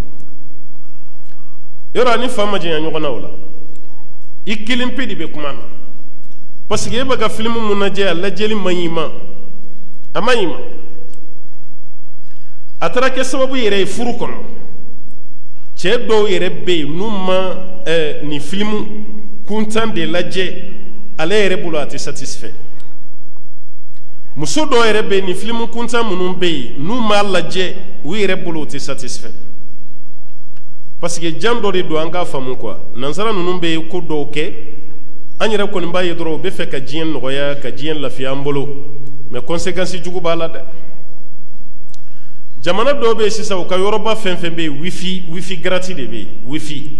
yɔrɔ ani fa ma jɛnya ɲɔgɔn na o la i kelen pe de be kuma na parce que e bɛ ka filimu mun lajɛ a lajɛli man ɲi ma a man ɲi ma a taara kɛ sababu yɛrɛ ye furu kɔnɔ cɛ dɔw yɛrɛ be yen n'u ma ni filimu kuntan de lajɛ ale yɛrɛ bolo a tɛ satisfait muso dɔw yɛrɛ be yen ni filimu kuntan minnu be yen n'u ma lajɛ u yɛrɛ bolo u tɛ satisfait parce que jan dɔ de don an k'a faamu quoi nansara ninnu be ko dɔw kɛ an yɛrɛ kɔni b'a ye dɔrɔn u bɛ fɛ ka diɲɛ nɔgɔya ka diɲɛ lafiya an bolo mais conséquence jugu b'a la dɛ jamana dɔw bɛ yen sisan u ka yɔrɔba fɛn fɛn bɛ yen wifi gratuit de bɛ yen wifi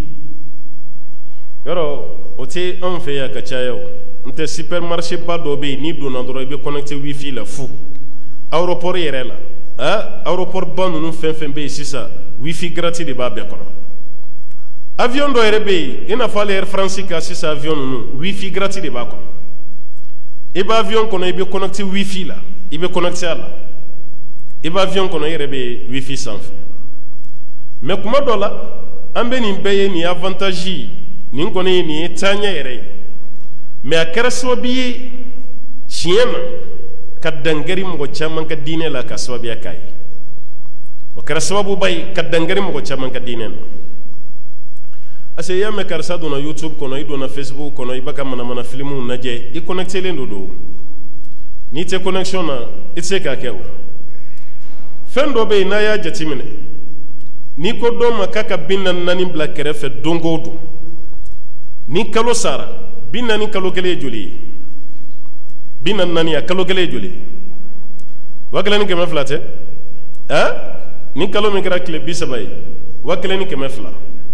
yɔrɔ o tɛ anw fɛ yan ka caya o n tɛ supermarché ba dɔw bɛ yen n'i donna dɔrɔn i bɛ connecté wifi la fu aéroport yɛrɛ la aéroport ba ninnu fɛn fɛn bɛ yen sisan wifi gratuit de b'a bɛɛ kɔnɔ avion dɔ yɛrɛ bɛ yen i n'a fɔ ale Air France ka sisan avion ninnu wifi gratuit de b'a kɔnɔ i bɛ avion kɔnɔ i bɛ connecté wifi la i bɛ connecté a la i bɛ avion kɔnɔ i yɛrɛ bɛ wifi sanfɛ mais kuma dɔ la an bɛ nin bɛɛ ye nin ye avantage ye nin kɔni ye nin ye taaɲɛ yɛrɛ ye mais a kɛra sababu ye tiɲɛ na ka dangɛri mɔgɔ caman ka diinɛ la ka sababuya k'a ye o kɛra sababuba ye ka dangɛri mɔgɔ caman ka diinɛ na parce que i y'a mɛn karisa donna YouTube kɔnɔ i donna Facebook kɔnɔ i bɛ ka manamana filimuw lajɛ i connectelen don n'i tɛ connexion na i tɛ se k'a kɛ o fɛn dɔ bɛ yen n'a y'a jateminɛ n'i ko dɔ ma k'a ka 44 bila kɛrɛfɛ don o don ni kalo sara 40 kalo kelen ye joli ye 44 a kalo kelen ye joli 1200 tɛ ni kalo min kɛra tile 30 ye 1200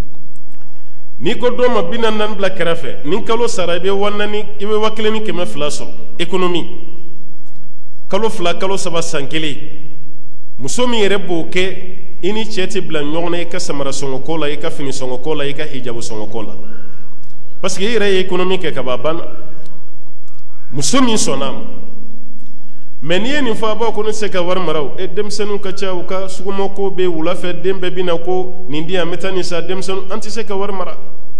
n'i ko dɔ ma 44 bila kɛrɛfɛ ni kalo sara i bɛ 1200 sɔrɔ économie kalo 2 kalo 3 san kelen muso min yɛrɛ b'o kɛ i ni cɛ tɛ bila ɲɔgɔn na i ka samara sɔngɔko la i ka fini sɔngɔko la i ka hijabu sɔngɔko la parce que i yɛrɛ ye économie kɛ ka ban a banna muso min sɔnna a ma mais n'i ye nin fɔ a b'a ko ne tɛ se ka wari mara o denmisɛnninw ka ca u ka sugumako bɛ wula fɛ den bɛɛ bɛ na ko nin di yan n bɛ taa nin san denmisɛnninw an tɛ se ka wari mara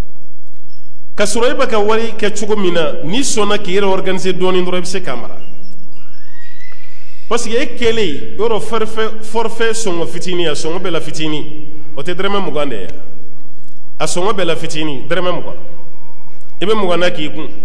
ka sɔrɔ e bɛ ka wari kɛ cogo min na n'i sɔnna k'i yɛrɛ organiser dɔɔnin dɔrɔn i bɛ se k'a mara parce que e kelen yɔrɔ forfait sɔngɔ fitinin a sɔngɔ bɛɛ la fitinin o tɛ dɛrɛmɛ 20 de ye a sɔngɔ bɛɛ la fitinin dɛrɛmɛ 20 i bɛ 20 na k'i kun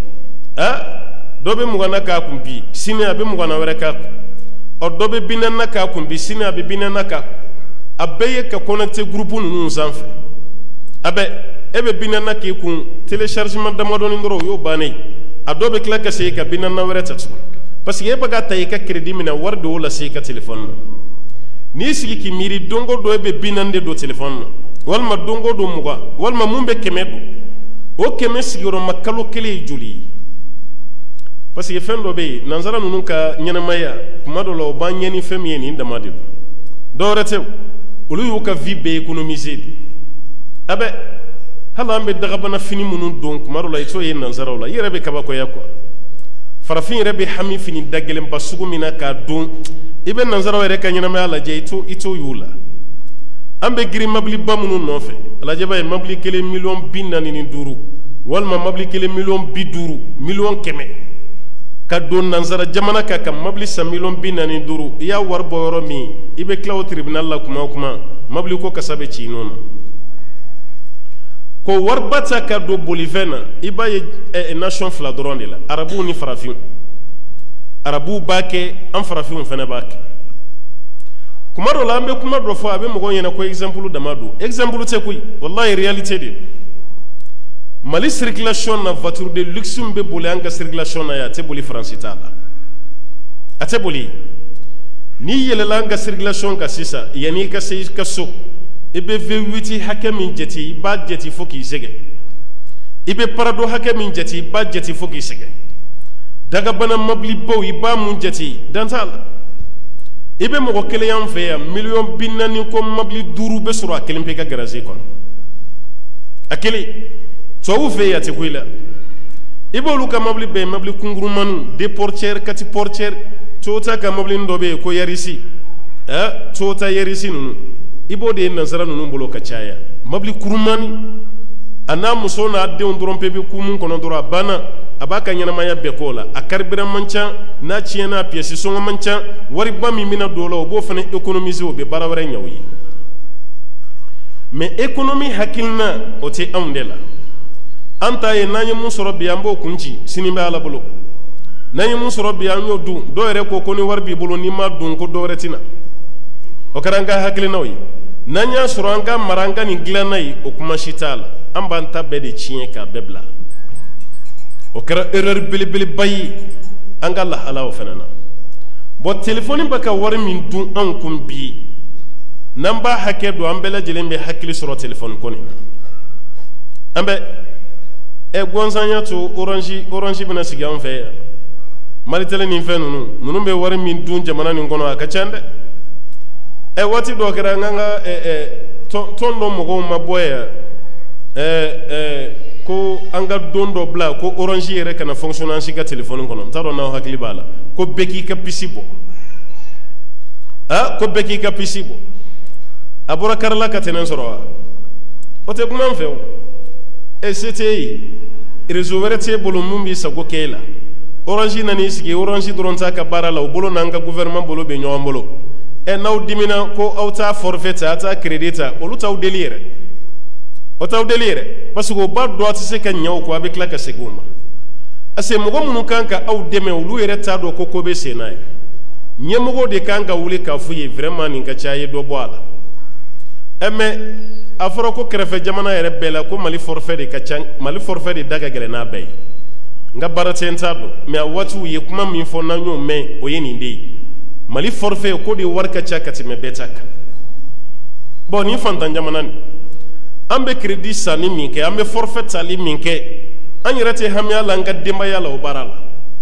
dɔ bɛ 20 na k'a kun bi sini a bɛ 20 na wɛrɛ k'a kun ɔ dɔ bɛ 40 na k'a kun bi sini a bɛ 40 na k'a kun a bɛɛ ye ka connecté groupe ninnu sanfɛ a bɛ e bɛ 40 na k'i kun téléchargement damadɔni dɔrɔn o y'o bannen a dɔ bɛ tila ka segin ka 40 na wɛrɛ ta tuguni parce que e bɛ ka ta i ka crédit minɛ wari de y'o lase i ka téléphone na n'i sigi k'i miiri don o don e bɛ 40 de don téléphone na walima don o don 20 walima mun bɛ 100 don o 100 sigiyɔrɔma kalo kelen ye joli ye parce que fɛn dɔ bɛ yen nansara ninnu ka ɲɛnamaya kuma dɔ la o b'an ɲɛ ni fɛn min ye nin dama de don dɔwɛrɛ tɛ olu y'u ka vie bɛɛ économiser de a bɛ hali an bɛ dagabana fini minnu don kuma dɔ la i t'o ye nansaraw la i yɛrɛ bɛ kabakoya quoi farafin yɛrɛ bɛ hami fini da gɛlɛnba sugu min na k'a don i bɛ nansaraw yɛrɛ ka ɲɛnamaya lajɛ i t'o y'u la an bɛ girin mabiliba minnu nɔfɛ a lajɛ b'a ye mabili 1,45,000,000 walima mabili 1,50,000,000 1,100,000 ka don nansara jamana kan ka mabili san 1,45,000,000 i y'a wari bɔ yɔrɔ min i bɛ tila o tribunal la kuma o kuma mabili ko kasa bɛ ci i nɔ na ko wariba ta ka don bolifɛn na i b'a ye nation 2 dɔrɔn de la arabuw ni farafinw arabuw b'a kɛ an farafinw fana b'a kɛ kuma dɔ la an bɛ kuma dɔ fɔ a bɛ mɔgɔw ɲɛna ko exemple dama don exemple tɛ koyi wallahi réalité de Mali circulation na voiture de luxe mbe boli an ka circulation na ya te boli France ta la a te boli ni yelela an ka circulation ka sisa yani ka se ka so e be V8 hakɛ min jeti i b'a jeti fo k'i sɛgɛ i be parado hakɛ min jeti i b'a jeti fo k'i sɛgɛ daga bana mabli baw i ba mun jati dantala ibe mo kele yan fe ya million binani ko mabli duru be sura kelen pe ka garage kon akeli to u fe ya te kuila ibe lu ka mabli be mabli kunguru manu de portier kati portier tota ka mabli ndobe ko yarisi tota yarisi nunu ibo de nasara nunu bolo ka chaya mabli kurumani ana muso na de ondoron pe be kumun kono dora bana abaka nyana maya bekola akarbira mancha na chiena pièce songa mancha wari bami mina dolo bo fane économiser o be baraware nyawi mais économie hakilna o te amdela anta ye nanye musoro biambo kunji sinimba ala bolo nanye musoro bianyo du do ere ko koni warbi bolo ni ma dun ko do retina o karanga hakilna wi nanya suranga maranga ni glanai o kuma shitala ambanta bede chien ka bebla o kɛra erreur belebeleba ye an ka lahalaw fana na bon telefoni bɛ ka wari min dun anw kun bi n'an b'a hakɛ don an bɛɛ lajɛlen bɛ hakili sɔrɔ telefoni ko nin na an bɛ gansan to orange bɛna sigi an fɛ yan malitele ni fɛn ninnu bɛ wari min dun jamana nin kɔnɔ a ka ca dɛ waati dɔ kɛra an ka tɔn dɔ mɔgɔw ma bɔ yan ko anga dondo bla ko orange yere kana fonctionner si ka téléphone kono taro na hakili bala ko beki ka pisibo ko beki ka pisibo abura karla ka tenen soro o te kuma feo e c'était réseau verté bolo mumbi sago kela orange nani sigi orange dronta ka barala o bolo nanga gouvernement bolo be nyombolo e naw dimina ko auta forfait ata credita o luta o délire otaw delire parce que ba do ati se ka nyaw ko avec la ka seguma ase mogo munu kanka aw deme ulu yere ta do ko ko be senay nyemogo de kanka wuli ka fuye vraiment ni ka chaye do boala eme aforo ko krefe jamana yere bela ko mali forfait de ka chang mali forfait de daga gele na bay nga barate ntado me awatu ye kuma min fo na nyo me o yeni ndi mali forfait ko de warka chakati me betaka bon ni fantan jamana ni ambe crédit sani minke ambe forfait sali minke anyirate hamya langa demba yala o barala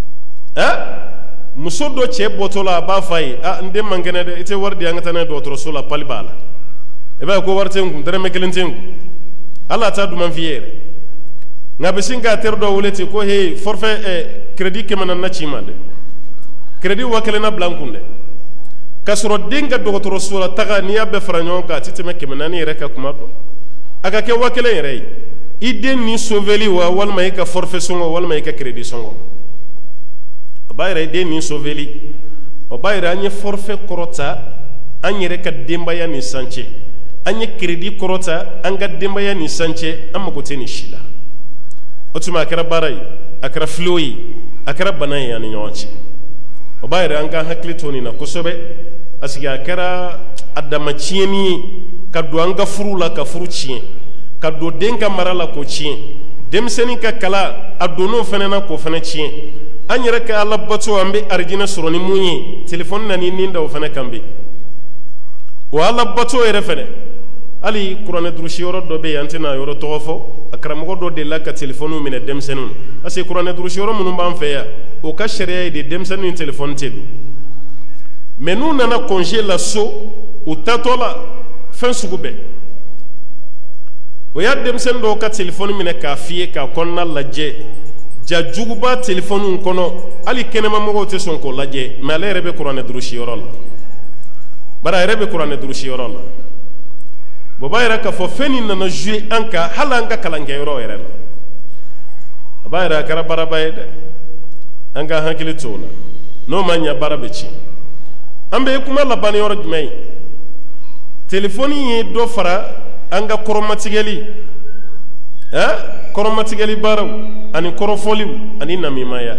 muso do che botola ba fay ndem mangene de ite wardi angata na do trosola palibala e ba ko warte ngum dere mekelenten ala ta dum fiere ngabe singa terdo wulete ko he forfait crédit ke manan na chimade crédit wakele na blankunde kasro dinga do trosola taga niya be franyon ka titeme ke manani reka kuma do aka ke wakele yere iden ni soveli wa walma eka forfait songo walma eka crédit songo bayra iden ni soveli o bayra anye forfait korota anyere ka dembaya ni sanche anye crédit korota anga dembaya ni sanche amma ko teni shila otuma akara barai akara floyi akara banai yani nyonche o bayra anga hakli toni na kosobe asiga akara adama chieni kado anga furu la ka furu chien kado denga marala ko chien demseni ka kala adono fenena ko fene chien anyere ka ala bato ambe arjina suroni munyi telefon nani ninda o fene kambe wa ala bato ere fene ali qur'ane drushi yoro do be yantina yoro tofo akramo do de la ka telefonu mine demsenun ase qur'ane drushi yoro munum ban feya o ka sharia de demsenun telefon tedu menu nana congé la so o tatola fen sugube o ya demsen do ka telefon mine ka fiye ka konna laje ja juguba telefonu kono ali kenema mogo te son ko laje mais ale rebe qur'ane drushi yoro la bara rebe qur'ane drushi yoro la bo bayra ka fo feni na jouer anka halanga kalange yoro yere la bayra kara bara bayde anga hankili tola no manya bara beci ambe kuma la bani yoro jmai telefoni ye do fara anga koromatigeli koromatigeli baraw ani korofoliw ani namimaya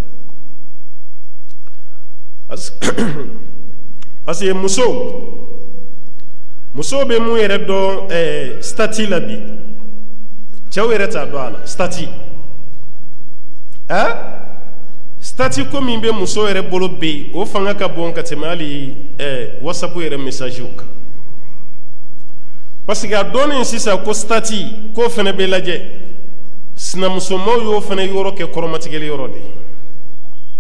asiye muso be mu yere do stati labi chaw yere ta do ala stati stati ko min be muso yere bolo be o fanga ka bon ka temali whatsapp yere message uka parce que adone sisa ko stati ko fene be laje sina muso mo yo fene yoro ke koromatigeli yoro de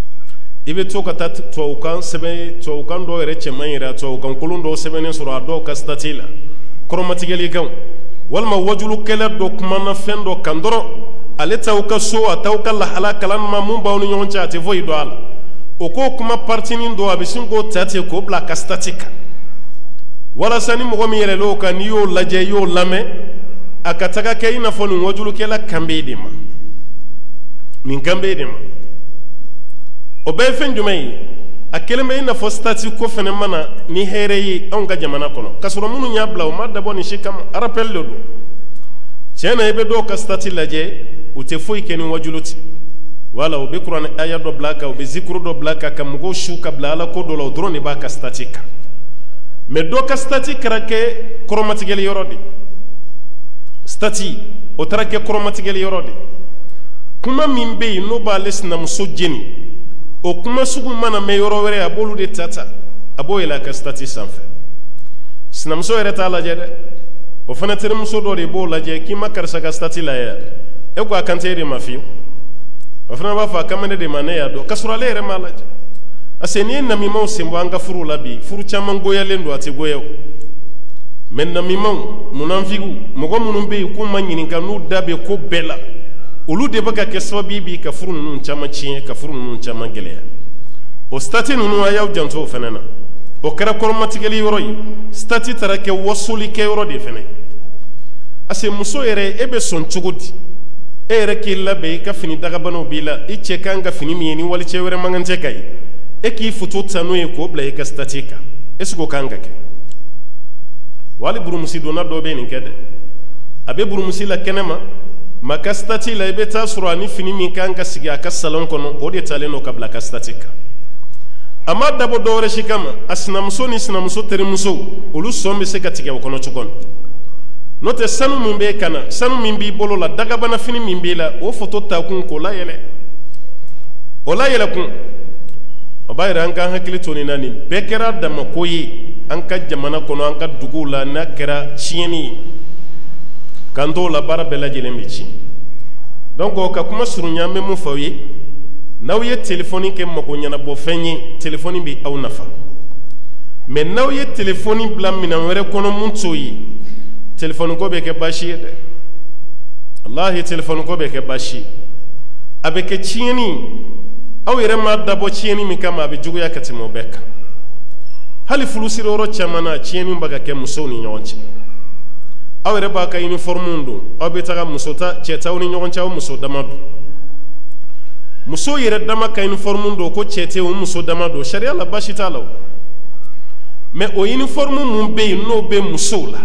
ibe to ka tat to kan sebe to kan do yere chemanyira to kan kulundo sebe ne sura do ka statila kromatigeli kan walma wajulu kala do kuma na fendo kandoro ale taw ka so ataw ka la halaka lan ma mun bawnu nyon chaate voy do ala o ko kuma partinin do abisin go tate ko bla ka statika wala sani mo mi yele lo kan yo laje yo lame akataka ke ina fonu wajulu kala kambe dima min kambe dima o be fen jumay akelme ina fo stati ko fene mana ni here yi on ga jamana kono kasuro munu nyabla o madda boni shikam rappel do cena ebe do ka stati laje ute foi keni wajuluti wala o be qur'an aya do blaka o be zikru do blaka kam go shuka blala ko do lo drone ba ka statika me do ka stati krake chromatigel yorodi stati o trake chromatigel yorodi kuma mimbe no ba lesna musojeni o kuma sugu mana me yoro were abolu de tata aboyela ka stati sanfe sinamso yere ta laje de o fana tere muso do de bo laje ki makar saka stati la ya e ko akante de mafi o fana ba fa kamene de mane ya do kasura le yere malaje aseni na mi mo simbo anga furu labi furu chama ngoya lendo ati goyo men na mi mo munanfigu mugo munumbe ku manyini kanu dabe ko bela olu de baka ke sababi ka furu nun chama chie ka furu nun chama geleya o stati nunu ayaw janto fenena o kara kormatigeli yoroy stati tarake wasuli ke yoro de fene ase muso yere ebe son chugudi ere ki labe ka fini daga bano bila iche kanga fini mieni wali chewere mangante kai eki futu tanu e ko bla ka statika esko kanga ke wali burumusi dona do be ni kede abe burumusi la kenema maka stati la ibe ta surani fini min kanga sigi aka salon kono o de taleno kabla ka statika ama dabo dore shikama asnamso ni sinamso terimuso olu sombe se katika kono chukon note sanu mimbe kana sanu mimbi bolo la daga bana fini mimbe la o foto ta kun ko la yele o la yele kun o bayra an kan hakili toni nani bekera da makoyi an ka jamana kono an ka dugu la na kera chieni kanto la bara bela jelembici donc o ka kuma surunya me mu fawi nawye telefoni ke mako nyana bo fenyi telefoni bi aw nafa mais nawye telefoni blam mina were kono muntoyi telefoni ko be ke bashi de wallahi telefoni ko be ke bashi abe ke chieni aw yere ma dabo chieni mi kama be jugu yakati mo beka hali fulusi roro chamana chieni mbaga ke musoni nyonche awere ba ka uniforme ndo obetaka musota cheta woni nyon chawo muso damado muso yere dama ka uniforme ndo ko chete wo muso damado sharia la bashita law me o uniforme mun be no be muso la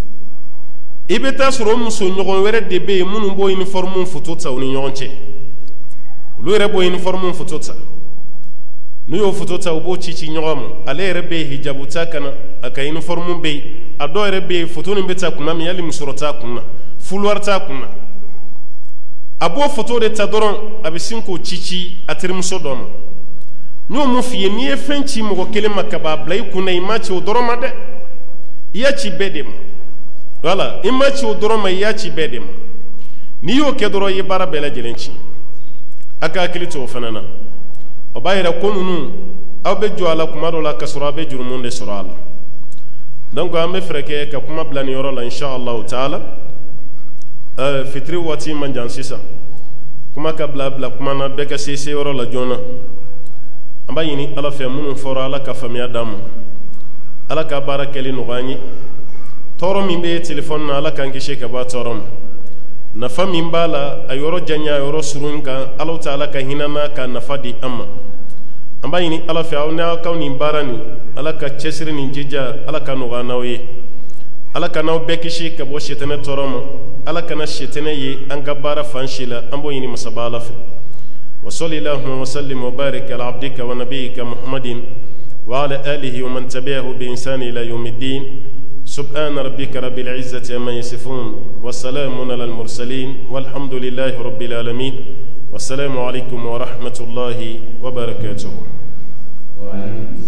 ibeta soro muso nyon were de be mun bo uniforme futota woni nyonche lu yere bo uniforme futota nu yo futota wo chichi nyom ale rebe hijabu takana aka uniforme be ado rebe foto ni beta kuna mi yali musorota kuna fulwarta kuna abo foto de tadoron abisinko chichi atirmuso dom nyo mu fiye ni efenchi mo kele makaba blai kuna imachi odoroma de yachi bedem wala imachi odoroma yachi bedem ni yo kedoro yibara bela jelenchi aka akilito fanana obayira konunu awbe joala kuma do la kasura be jurumunde surala donc ambe freke ka kuma blani yoro la inshallah taala fitri wati manjan sisa kuma ka bla kuma na be ka sese yoro la jona amba yini ala fe mun fora ala ka famiya dam ala ka barakeli no gani toro mi be telephone na ala kan ke sheka ba toro na fami mbala ayoro janya yoro surunka ala taala ka hinana ka nafadi amma amba yini ala fe awna ka ni barani ala ka chesiri ni jija ala ka no ganawe ala ka naw bekishi ka bo shetene toroma ala ka na shetene ye an ka bara fanshila ambo yini masabala fe wa sallallahu wa sallim wa barik ala abdika wa nabiyyika muhammadin wa ala alihi wa man tabi'ahu bi insani ila yawmiddin subhana rabbika rabbil izzati amma yasifun wa salamun ala al mursalin walhamdulillahi rabbil alamin wassalamu alaykum wa rahmatullahi wa barakatuh.